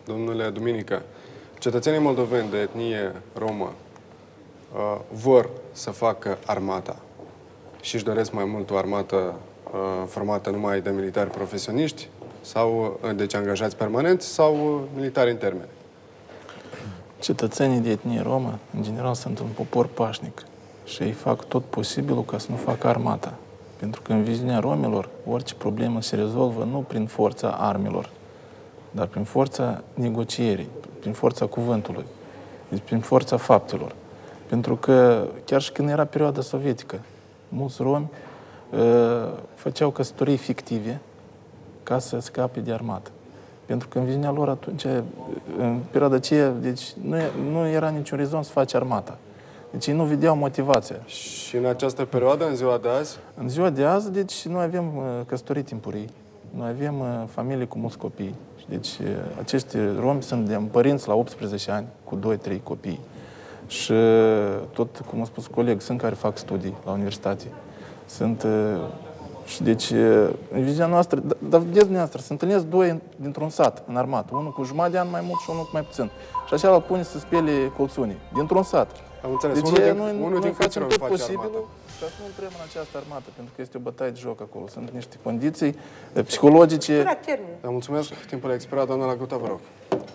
Speaker 1: Domnule Duminică, cetățenii moldoveni de etnie romă uh, vor să facă armata și își doresc mai mult o armată uh, formată numai de militari profesioniști sau, uh, deci angajați permanenți, sau uh, militari în termene?
Speaker 3: Cetățenii de etnie romă, în general, sunt un popor pașnic și ei fac tot posibilul ca să nu facă armata. Pentru că în viziunea romilor, orice problemă se rezolvă nu prin forța armelor, dar prin forța negocierii, prin forța cuvântului, deci prin forța faptelor. Pentru că chiar și când era perioada sovietică, mulți romi uh, făceau căsătorii fictive ca să scape de armată. Pentru că în viziunea lor atunci, în perioada aceea, deci nu, nu era niciun rezon să faci armata. Deci ei nu vedeau motivația.
Speaker 1: Și în această perioadă, în ziua de azi?
Speaker 3: În ziua de azi, deci, noi avem uh, căsătorii timpurii, noi avem uh, familii cu mulți copii. Deci uh, acești romi sunt de părinți la optsprezece ani, cu doi trei copii. Și uh, tot, cum a spus coleg, sunt care fac studii la universitate. Sunt... Uh, și deci, uh, în viziunea noastră, dar vedeți dumneavoastră, se întâlnesc doi dintr-un sat, în armată. Unul cu jumătate de an mai mult și unul cu mai puțin. Și așa îl pune să spele colțunii, dintr-un sat.
Speaker 1: Am înțeles.
Speaker 3: Deci
Speaker 1: unul din,
Speaker 3: noi,
Speaker 1: unul
Speaker 3: noi
Speaker 1: din
Speaker 3: facem
Speaker 1: câți
Speaker 3: tot
Speaker 1: face
Speaker 3: posibilul
Speaker 1: armata?
Speaker 3: ca să nu intrăm în această armată, pentru că este o bătaie de joc acolo. Sunt niște condiții eh, psihologice.
Speaker 1: Da, mulțumesc. Timpul a expirat. Doamna Laguta, vă rog.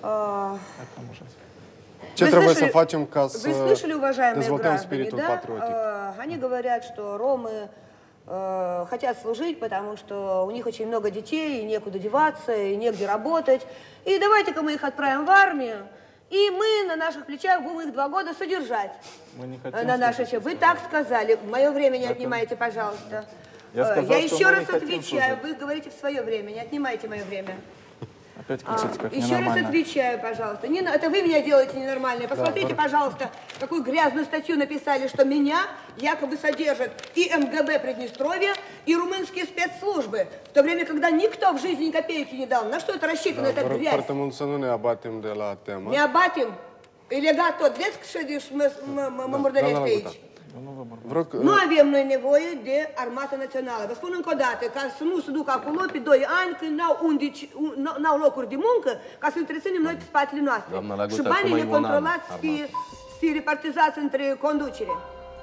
Speaker 4: Uh,
Speaker 1: Ce
Speaker 4: Вы
Speaker 1: trebuie
Speaker 4: слышали-
Speaker 1: să facem ca
Speaker 4: Вы
Speaker 1: să
Speaker 4: слышали, уважаемые
Speaker 1: dezvoltăm
Speaker 4: граждане,
Speaker 1: spiritul
Speaker 4: да?
Speaker 1: patriotic?
Speaker 4: Э, Они говорят, что ромы э, хотят служить, потому что у них очень много детей, и некуда деваться, и негде работать. И давайте-ка мы их отправим в армию, и мы на наших плечах будем их два года содержать.
Speaker 3: Мы не
Speaker 4: Э,
Speaker 3: хотим
Speaker 4: на нашей...
Speaker 3: служить.
Speaker 4: Вы так сказали. Мое время не отнимайте, пожалуйста.
Speaker 3: Я
Speaker 4: Э,
Speaker 3: сказал,
Speaker 4: Я
Speaker 3: что
Speaker 4: еще
Speaker 3: мы не
Speaker 4: раз
Speaker 3: хотим
Speaker 4: отвечаю.
Speaker 3: служить.
Speaker 4: Вы говорите в свое время. Не отнимайте мое время.
Speaker 3: Опять
Speaker 4: А,
Speaker 3: кричите, как
Speaker 4: Еще раз
Speaker 3: ненормально.
Speaker 4: отвечаю, пожалуйста. Не, на- это вы меня делаете ненормальной. Посмотрите, пожалуйста, какую грязную статью написали, что меня якобы содержат и эм гэ бэ Приднестровья, и румынские спецслужбы. В то время, когда никто в жизни ни копейки не дал. На что это рассчитано,
Speaker 1: Da,
Speaker 4: эта
Speaker 1: vă rog
Speaker 4: грязь?
Speaker 1: foarte mult să nu ne abatem de la temă.
Speaker 4: Не абатим. Или гато деск шедиш мамордалеști aici.
Speaker 1: Vă rog,
Speaker 4: Nu avem noi nevoie de armată națională. Vă spun încă o dată, ca să nu se ducă acolo pe doi ani când n-au, unde, n-au locuri de muncă, ca să întreținem noi pe spatele noastre.
Speaker 2: Doamna Laguta,
Speaker 4: Și banii
Speaker 2: acum e un an
Speaker 4: necontrolați să fie,
Speaker 2: armată.
Speaker 4: să fie repartizați între conducere.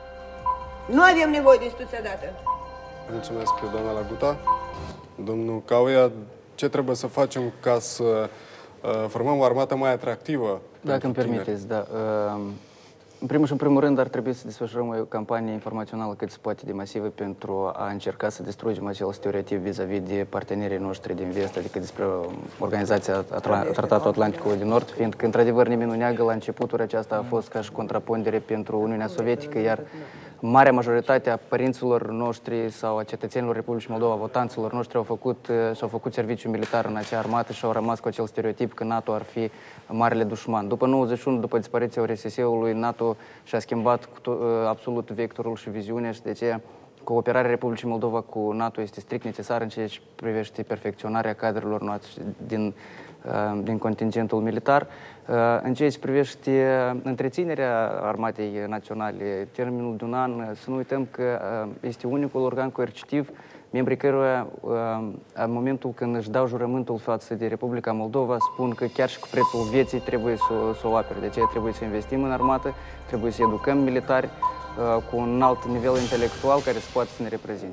Speaker 4: Nu avem nevoie de instituția dată.
Speaker 1: mulțumesc, doamna Laguta. Domnul Cauia, ce trebuie să facem ca să uh, formăm o armată mai atractivă?
Speaker 5: Dacă
Speaker 1: pentru
Speaker 5: îmi
Speaker 1: tineri?
Speaker 5: permiteți, da. În primul și în primul rând ar trebui să desfășurăm o campanie informațională cât se poate de masivă pentru a încerca să distrugem acel stereotip vis-a-vis de partenerii noștri din vest, adică despre Organizația Atla- Tratatul Atlanticului de Nord, fiindcă, într-adevăr, nimeni nu neagă, la începuturi aceasta a fost ca și contrapondere pentru Uniunea Sovietică, iar marea majoritate a părinților noștri sau a cetățenilor Republicii Moldova, votanților noștri, au făcut, și-au făcut serviciu militar în acea armată și au rămas cu acel stereotip că NATO ar fi marele dușman. După nouăzeci și unu, după dispariția U R S S-ului, NATO și-a schimbat cu to- absolut vectorul și viziunea și de aceea cooperarea Republicii Moldova cu NATO este strict necesară în ceea ce privește perfecționarea cadrelor noastre din, din contingentul militar. În ceea ce privește întreținerea armatei naționale, termenul de un an, să nu uităm că este unicul organ coercitiv, membrii căruia, în momentul când își dau jurământul față de Republica Moldova, spun că chiar și cu prețul vieții trebuie să, să o apere. De aceea trebuie să investim în armată, trebuie să educăm militari cu un alt nivel intelectual care să poată să ne reprezinte.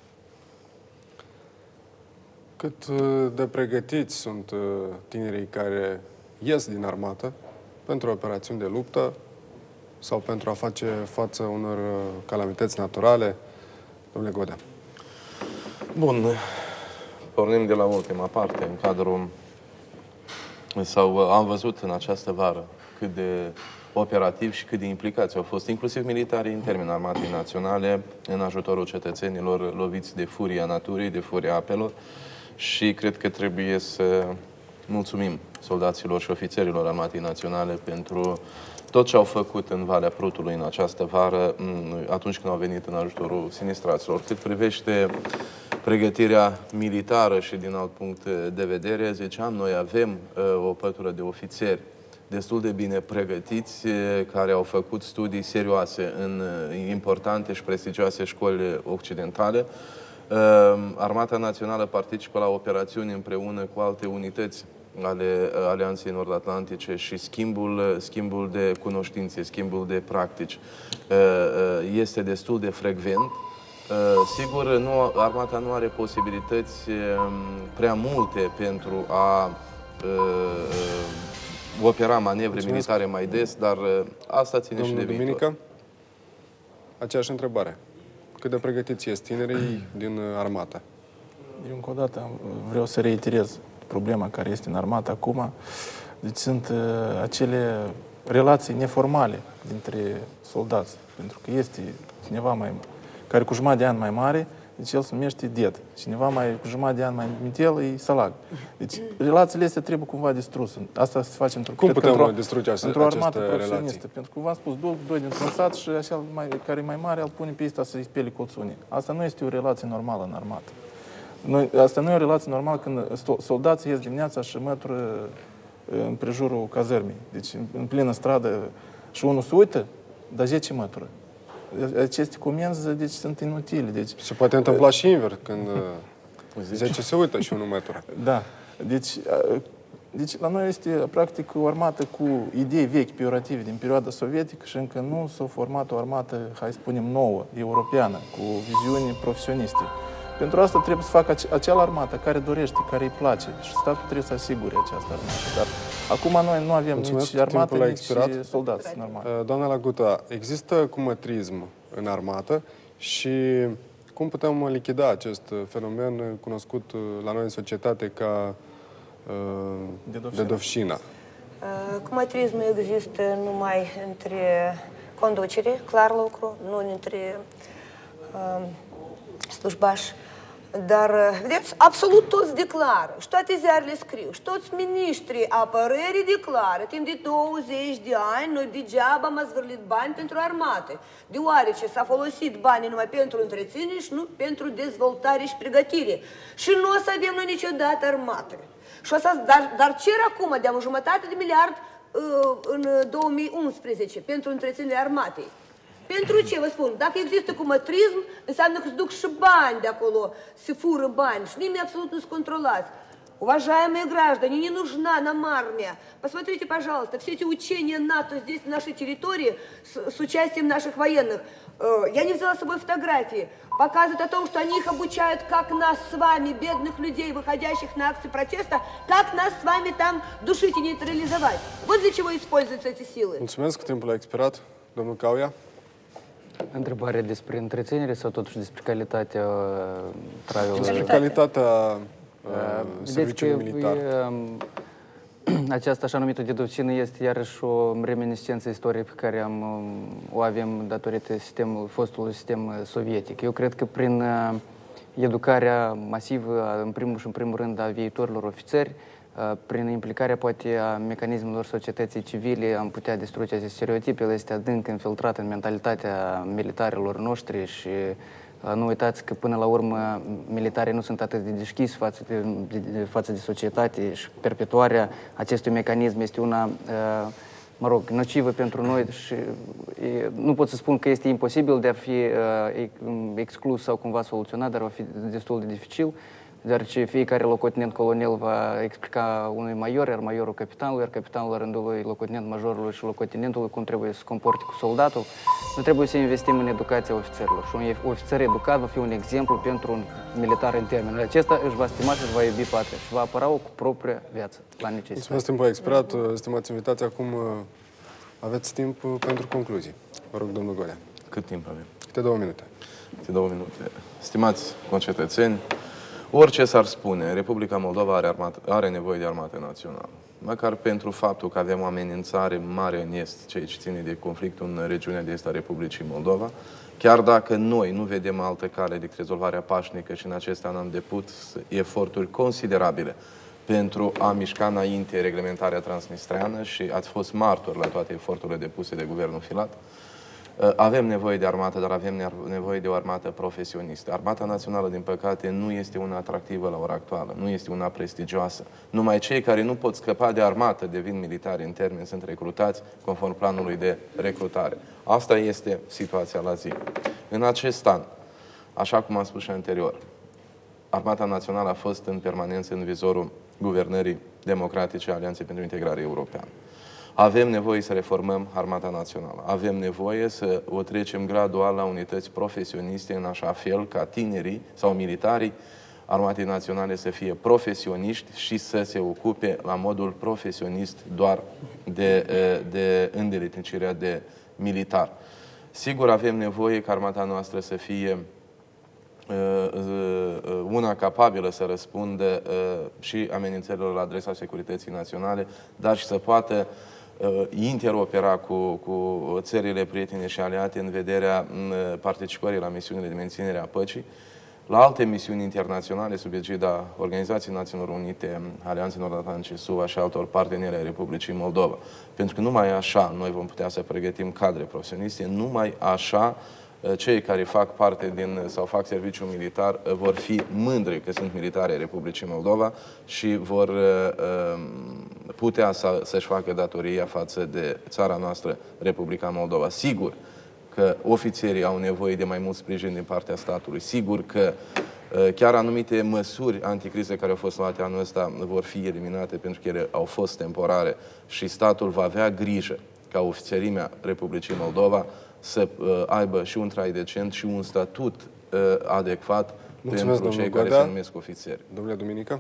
Speaker 1: Cât de pregătiți sunt tinerii care ies din armată pentru operațiuni de luptă sau pentru a face față unor calamități naturale? Domnule Godea.
Speaker 2: Bun, pornim de la ultima parte. În cadrul, sau am văzut în această vară cât de operativ și cât de implicați au fost, inclusiv militarii în termen armatei naționale, în ajutorul cetățenilor loviți de furia naturii, de furia apelor, și cred că trebuie să mulțumim soldaților și ofițerilor armatei naționale pentru tot ce au făcut în Valea Prutului în această vară, atunci când au venit în ajutorul sinistraților. Cât privește pregătirea militară și din alt punct de vedere, ziceam, noi avem uh, o pătură de ofițeri destul de bine pregătiți, care au făcut studii serioase în importante și prestigioase școli occidentale. Armata Națională participă la operațiuni împreună cu alte unități ale Alianței Nord-Atlantice și schimbul, schimbul de cunoștințe, schimbul de practici este destul de frecvent. Sigur, nu, armata nu are posibilități prea multe pentru a opera manevre
Speaker 1: Mulțumesc.
Speaker 2: militare mai des, dar asta ține
Speaker 1: Domnul
Speaker 2: și de viitor.
Speaker 1: Duminică, aceeași întrebare. Cât de pregătiți este tinerii din armată?
Speaker 3: Eu încă o dată vreau să reiterez problema care este în armată acum. Deci sunt uh, acele relații neformale dintre soldați. Pentru că este cineva mai, care cu jumătate de an mai mare, deci el se numește Ded. Cineva mai, cu jumătate de an mai mitel e Salag. Deci relațiile astea trebuie cumva distruse. Asta se face într-o
Speaker 1: Cum putem
Speaker 3: într-o,
Speaker 1: distruge aceste,
Speaker 3: într-o armată
Speaker 1: aceste
Speaker 3: profesionistă.
Speaker 1: relații?
Speaker 3: Pentru că v-am spus, doi, doi dintr-un sat și așa mai, care e mai mare, îl pune pe ăsta să-i spele colțunii. Asta nu este o relație normală în armată. Noi, asta nu e o relație normală când soldații ies dimineața și mătură în prejurul cazărmii. Deci în plină stradă și unul se uită, dar zece mătură. Aceste comenzi, deci, sunt inutile. Deci,
Speaker 1: Se poate întâmpla și invers, când zece se uită și unul mătură.
Speaker 3: da. Deci, deci la noi este practic o armată cu idei vechi, peorative din perioada sovietică și încă nu s-a format o armată, hai să spunem, nouă, europeană, cu viziuni profesioniste. Pentru asta trebuie să facă acea armată care dorește, care îi place și statul trebuie să asigure această armată. Dar acum noi nu avem
Speaker 1: Mulțumesc,
Speaker 3: nici armată,
Speaker 1: timpul a
Speaker 3: nici
Speaker 1: expirat.
Speaker 3: soldați normali.
Speaker 1: Doamna Laguta, există cumătrism în armată și cum putem lichida acest fenomen cunoscut la noi în societate ca uh, dedovșina?
Speaker 4: Cumătrismul există numai între conducere, clar lucru, nu între uh, slujbași. Dar, vedeți, absolut toți declară, și toate ziarele scriu, și toți miniștrii apărării declară, timp de douăzeci de ani, noi degeaba am zvârlit bani pentru armată, deoarece s-a folosit banii numai pentru întreținere și nu pentru dezvoltare și pregătire. Și nu o să avem noi niciodată armată. Și o să, dar, dar cer acum de o jumătate de miliard uh, în două mii unsprezece pentru întreținerea armatei. Pentru ce, vă spun, dacă există cumătrism, înseamnă că se duc și bani de acolo, se fură bani și nimeni absolut nu-s controlați. Уважаемые граждане, не нужна нам армия. Посмотрите, пожалуйста, все эти учения НАТО здесь, на нашей территории, с, с участием наших военных. Я не взяла с собой фотографии. Показывают о том, что они их обучают, как нас с вами, бедных людей, выходящих на акции протеста, как нас с вами там душить и нейтрализовать. Вот для чего используются эти силы.
Speaker 1: Mulțumesc, timpul a expirat. Domnul Cauia?
Speaker 5: Întrebare despre întreținere sau totuși despre calitatea traiului?
Speaker 1: Despre calitatea uh, serviciului militar.
Speaker 5: Această așa numită dedovcină este iarăși o reminiscență istoriei pe care am, o avem datorită sistemul, fostului sistem sovietic. Eu cred că prin educarea masivă, în primul și în primul rând, a viitorilor ofițeri, prin implicarea poate a mecanismelor societății civile, am putea distruge aceste stereotipe. El este adânc infiltrat în mentalitatea militarilor noștri și nu uitați că până la urmă militarii nu sunt atât de deschiși față de, de, față de societate și perpetuarea acestui mecanism este una, mă rog, nocivă pentru noi și nu pot să spun că este imposibil de a fi exclus sau cumva soluționat, dar va fi destul de dificil, deoarece fiecare locotenent colonel va explica unui major, iar majorul capitanului, iar capitanul la rândul lui locotenent majorului și locotenentului cum trebuie să se comporte cu soldatul. Nu trebuie să investim în educația ofițerilor și un ofițer educat va fi un exemplu pentru un militar în termenul acesta, își va stima și își va iubi patria și va apăra-o cu propria viață la necesitate.
Speaker 1: Mulțumesc, timpul a expirat. Stimați invitați, acum aveți timp pentru concluzii. Vă rog, domnul Golea.
Speaker 2: Cât timp avem?
Speaker 1: Câte două minute.
Speaker 2: Câte două minute. Stimați concetățeni, orice s-ar spune, Republica Moldova are, armată, are nevoie de armată națională. Măcar pentru faptul că avem o amenințare mare în est, ceea ce ține de conflictul în regiunea de est a Republicii Moldova, chiar dacă noi nu vedem altă cale decât rezolvarea pașnică și în acest an am depus eforturi considerabile pentru a mișca înainte reglementarea transnistreană și ați fost martori la toate eforturile depuse de Guvernul Filat, avem nevoie de armată, dar avem nevoie de o armată profesionistă. Armata națională, din păcate, nu este una atractivă la ora actuală, nu este una prestigioasă. Numai cei care nu pot scăpa de armată devin militari în termen, sunt recrutați conform planului de recrutare. Asta este situația la zi. În acest an, așa cum am spus și anterior, Armata Națională a fost în permanență în vizorul guvernării democratice a Alianței pentru Integrare Europeană. Avem nevoie să reformăm Armata Națională. Avem nevoie să o trecem gradual la unități profesioniste, în așa fel ca tinerii sau militarii Armatei Naționale să fie profesioniști și să se ocupe la modul profesionist doar de, de îndeletnicirea de militar. Sigur, avem nevoie ca armata noastră să fie una capabilă să răspundă și amenințărilor la adresa securității naționale, dar și să poată interopera cu, cu țările prietene și aliate în vederea participării la misiunile de menținere a păcii, la alte misiuni internaționale sub egida Organizației Națiunilor Unite, Alianței Nord-Atlantice, S U A și altor parteneri ai Republicii Moldova. Pentru că numai așa noi vom putea să pregătim cadre profesioniste, numai așa cei care fac parte din sau fac serviciu militar vor fi mândri că sunt militari ai Republicii Moldova și vor putea să, să-și facă datoria față de țara noastră, Republica Moldova. Sigur că ofițerii au nevoie de mai mult sprijin din partea statului. Sigur că chiar anumite măsuri anticrize care au fost luate anul ăsta vor fi eliminate pentru că ele au fost temporare și statul va avea grijă ca ofițerimea Republicii Moldova să aibă și un trai decent și un statut adecvat.
Speaker 1: Mulțumesc,
Speaker 2: pentru cei
Speaker 1: Godea.
Speaker 2: care se numesc ofițeri.
Speaker 1: Domnule Duminică?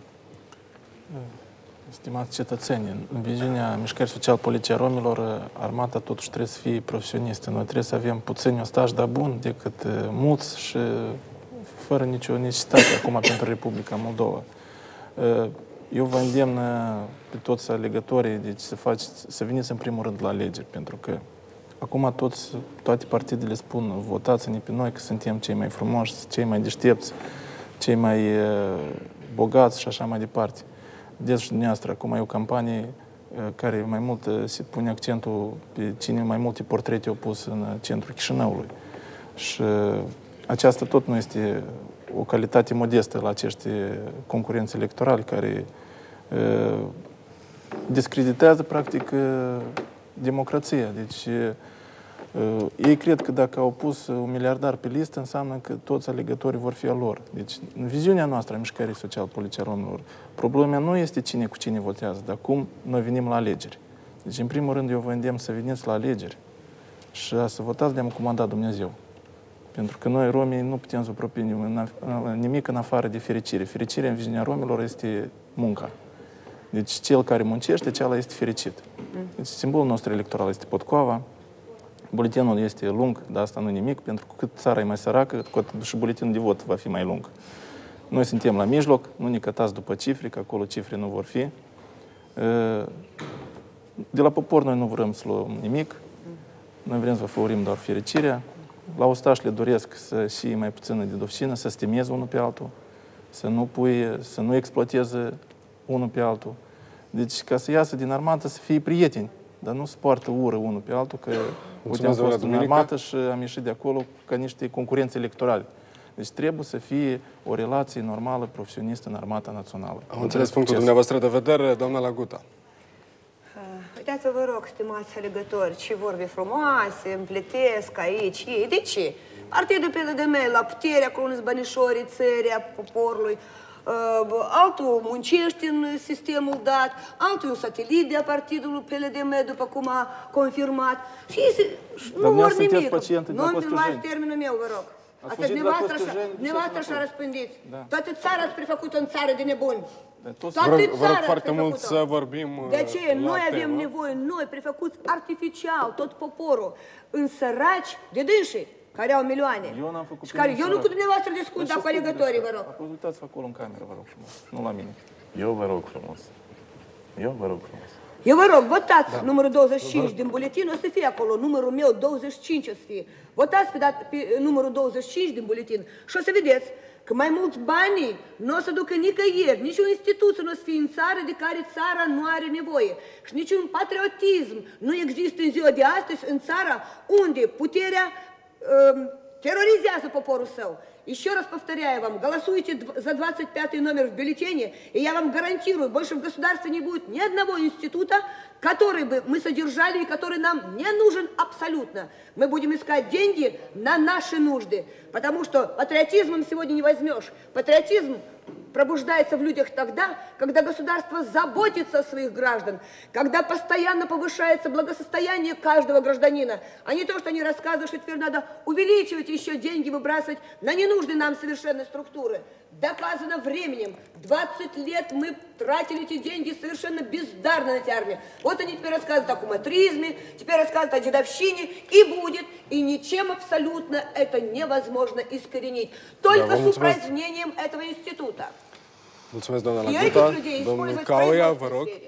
Speaker 3: Stimați cetățeni, în viziunea Mișcării Social-Politice a Romilor, armata totuși trebuie să fie profesionistă. Noi trebuie să avem puțin ostași, dar bun, decât mulți și fără nicio necesitate acum pentru Republica Moldova. Eu vă îndemn pe toți alegătorii, deci să, faceți, să veniți în primul rând la alegeri, pentru că acum toți, toate partidele spun, votați-ne pe noi că suntem cei mai frumoși, cei mai deștepți, cei mai bogați și așa mai departe. Deci, dumneavoastră, acum e o campanie care mai mult se pune accentul pe cine mai multe portrete au pus în centrul Chișinăului. Și aceasta tot nu este o calitate modestă la acești concurenți electorali care uh, discreditează, practic, uh, democrația. Deci, uh, ei cred că dacă au pus un miliardar pe listă, înseamnă că toți alegătorii vor fi a lor. Deci, în viziunea noastră a Mișcării Social-Politice a Romilor, problema nu este cine cu cine votează, dar cum noi venim la alegeri. Deci, în primul rând, eu vă îndemn să veniți la alegeri și să votați de-am comandat Dumnezeu. Pentru că noi, romii, nu putem să propinem nimic în afară de fericire. Fericirea în viziunea romilor este munca. Deci cel care muncește, cealaltă este fericit. Deci simbolul nostru electoral este potcoava. Buletinul este lung, dar asta nu nimic, pentru că cât țara e mai săracă, cu atât și buletinul de vot va fi mai lung. Noi suntem la mijloc, nu ne cătați după cifre, că acolo cifre nu vor fi. De la popor noi nu vrem să luăm nimic. Noi vrem să vă favorim doar fericirea. La ostași le doresc să și mai puțină de dovșină, să stimeze unul pe altul, să nu, pui, să nu exploateze unul pe altul. Deci, ca să iasă din armată, să fie prieteni, dar nu să poartă ură unul pe altul, că uite, am fost în armată și am ieșit de acolo ca niște concurenți electorali. Deci trebuie să fie o relație normală, profesionistă în Armata Națională.
Speaker 1: Am înțeles punctul dumneavoastră de vedere, doamna Laguta.
Speaker 4: Uitați-vă, vă rog, stimați alegători, ce vorbe frumoase, împletesc aici ei. De ce? Partidul P L D M la putere, acolo sunt banișorii țării, a poporului, uh, altul muncește în sistemul dat, altul e un satelit de a partidului P L D M, după cum a confirmat. Și ei se, nu vor nimic. Nu-mi luați termenul meu, vă rog. Asta dumneavoastră așa răspândiți. Toată țara ați prefăcut-o în țară de nebuni.
Speaker 1: Vă rog, vă rog foarte mult să vorbim.
Speaker 4: De aceea, noi avem nevoie, noi, prefăcuți artificial, tot poporul, în săraci de dânsii, care au milioane.
Speaker 3: Eu n-am făcut
Speaker 4: și care, eu nu cu dumneavoastră discut, dar cu alegătorii, vă rog.
Speaker 3: Uitați-vă acolo în cameră, vă rog frumos, nu la mine.
Speaker 2: Eu vă rog frumos. Eu vă rog frumos.
Speaker 4: Eu vă rog, votați da. numărul douăzeci și cinci din buletin, o să fie acolo, numărul meu douăzeci și cinci o să fie. Votați pe, dat, pe numărul douăzeci și cinci din buletin și o să vedeți că mai mulți banii nu o să ducă nicăieri, nici o instituție nu o să fie în țară de care țara nu are nevoie. Și niciun patriotism nu există în ziua de astăzi în țara unde puterea um, терроризирует поporul său. Еще раз повторяю вам, голосуйте за двадцать пятый номер в бюллетене, и я вам гарантирую, больше в государстве не будет ни одного института,
Speaker 6: который бы мы содержали и который нам не нужен абсолютно. Мы будем искать деньги на наши нужды, потому что патриотизмом сегодня не возьмешь. Патриотизм пробуждается в людях тогда, когда государство заботится о своих граждан, когда постоянно повышается благосостояние каждого гражданина, а не то, что они рассказывают, что теперь надо увеличивать еще деньги, выбрасывать на ненужные нам совершенно структуры. Доказано временем. двадцать лет мы тратили эти деньги совершенно бездарно на эти армии. Вот они теперь рассказывают о куматризме, теперь рассказывают о дедовщине, и будет, и ничем абсолютно это невозможно искоренить. Только
Speaker 1: Да,
Speaker 6: с упразднением этого института.
Speaker 1: Mulțumesc, doamna
Speaker 6: И
Speaker 1: Laguta.
Speaker 6: этих людей
Speaker 1: Domnul
Speaker 6: использовать в
Speaker 1: Cauia, vă
Speaker 6: производственной
Speaker 1: rog.
Speaker 6: сфере.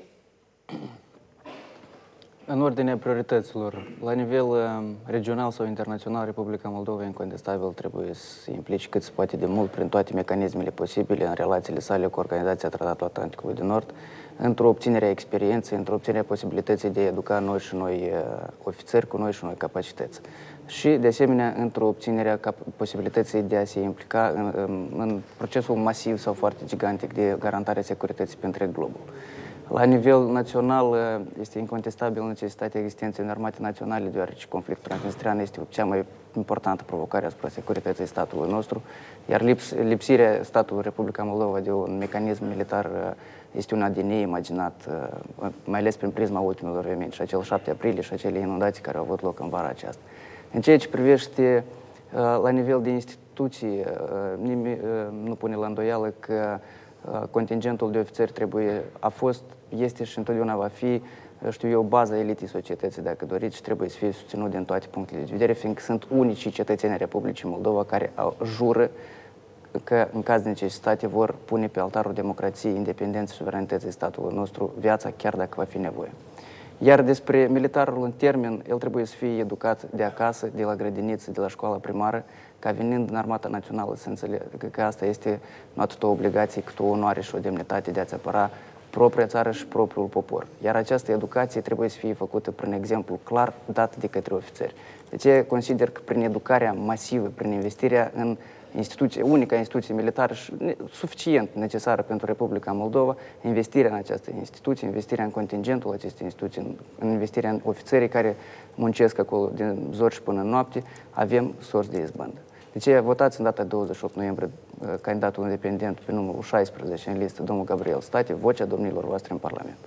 Speaker 5: În ordinea priorităților, la nivel uh, regional sau internațional, Republica Moldova, incontestabil, trebuie să se implice cât se poate de mult prin toate mecanismele posibile în relațiile sale cu Organizația Tratatului Atlanticului de Nord, într-o obținere a experienței, într-o obținere a posibilității de a educa noi și noi uh, ofițeri cu noi și noi capacități. Și, de asemenea, într-o obținere a posibilității de a se implica în, în, în procesul masiv sau foarte gigantic de garantare a securității pe întreg globul. La nivel național este incontestabil necesitatea existenței unei armate naționale, deoarece conflictul transnistrean este cea mai importantă provocare asupra securității statului nostru, iar lips, lipsirea statului Republica Moldova de un mecanism militar este una de neimaginat, mai ales prin prisma ultimelor evenimente, și acel șapte aprilie și acele inundații care au avut loc în vara aceasta. În ceea ce privește la nivel de instituții, nimeni nu pune la îndoială că contingentul de ofițeri trebuie, a fost, este și întotdeauna va fi, știu eu, baza elitei societății, dacă doriți, și trebuie să fie susținut din toate punctele de vedere, fiindcă sunt unicii cetățeni ai Republicii Moldova care jură că, în caz de necesitate, vor pune pe altarul democrației, independenței, suveranității statului nostru viața, chiar dacă va fi nevoie. Iar despre militarul în termen, el trebuie să fie educat de acasă, de la grădiniță, de la școala primară, ca venind în Armata Națională să înțeleagă că asta este nu atât o obligație, cât o onoare și o demnitate de a-ți apăra propria țară și propriul popor. Iar această educație trebuie să fie făcută prin exemplu clar dat de către ofițeri. De ce consider că prin educarea masivă, prin investirea în instituție, unica instituție militară suficient necesară pentru Republica Moldova, investirea în această instituție, investirea în contingentul acestei instituții, în investirea în ofițerii care muncesc acolo din zori și până în noapte, avem sorți de izbândă. De ce votați în data douăzeci și opt noiembrie candidatul independent pe numărul șaisprezece în listă, domnul Gabriel Stati, vocea domnilor voastre în Parlament.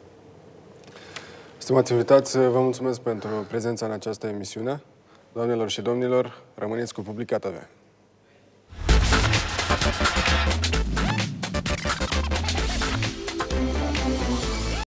Speaker 1: Stimați invitați, vă mulțumesc pentru prezența în această emisiune. Doamnelor și domnilor, rămâneți cu Publica T V.